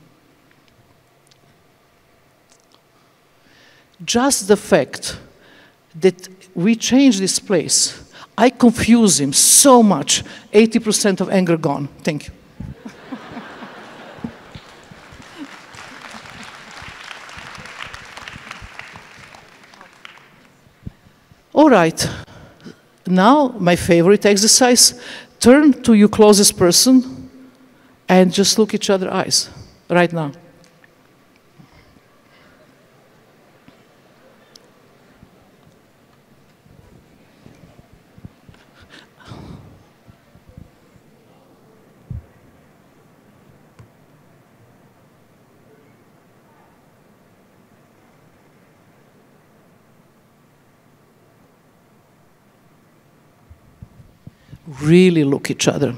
C: Just the fact that we change this place, I confuse him so much. 80% of anger gone. Thank you. All right. Now, my favorite exercise. Turn to your closest person and just look each other eyes right now. Really look each other.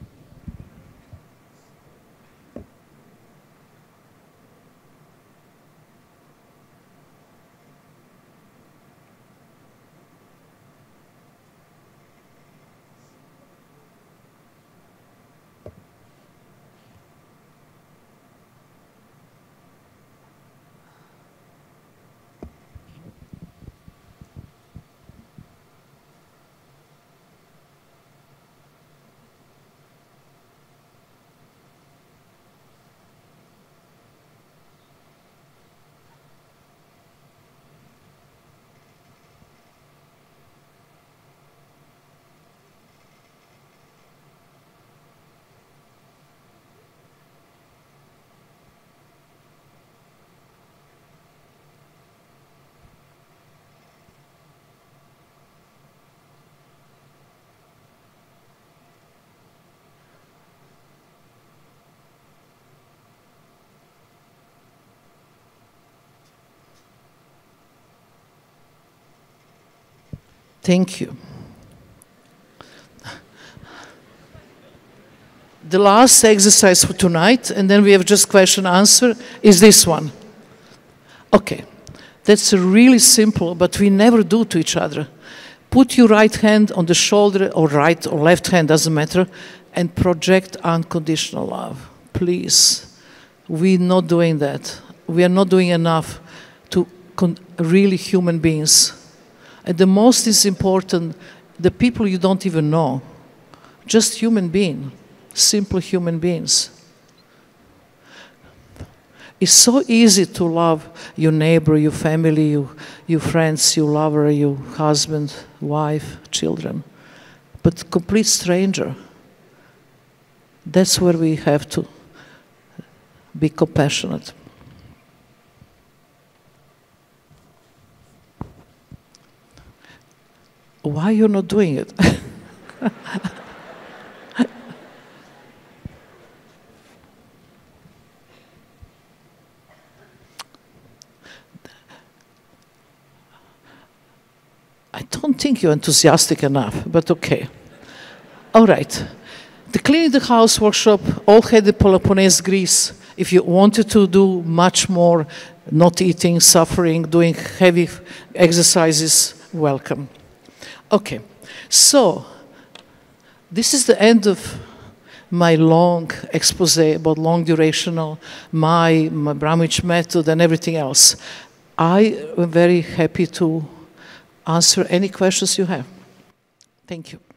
C: Thank you. The last exercise for tonight, and then we have just question answer, is this one. Okay, that's really simple, but we never do to each other. Put your right hand on the shoulder, or right or left hand, doesn't matter, and project unconditional love. Please, we're not doing that. We are not doing enough to really human beings. And the most is important, the people you don't even know. Just human beings, simple human beings. It's so easy to love your neighbor, your family, your friends, your lover, your husband, wife, children. But complete stranger, that's where we have to be compassionate. Why you're not doing it? I don't think you're enthusiastic enough, but okay. All right. The Cleaning the House workshop all had the Peloponnese Greece. If you wanted to do much more, not eating, suffering, doing heavy exercises, welcome. Okay, so this is the end of my long expose about long durational, MAI, Abramovic Method, and everything else. I am very happy to answer any questions you have. Thank you.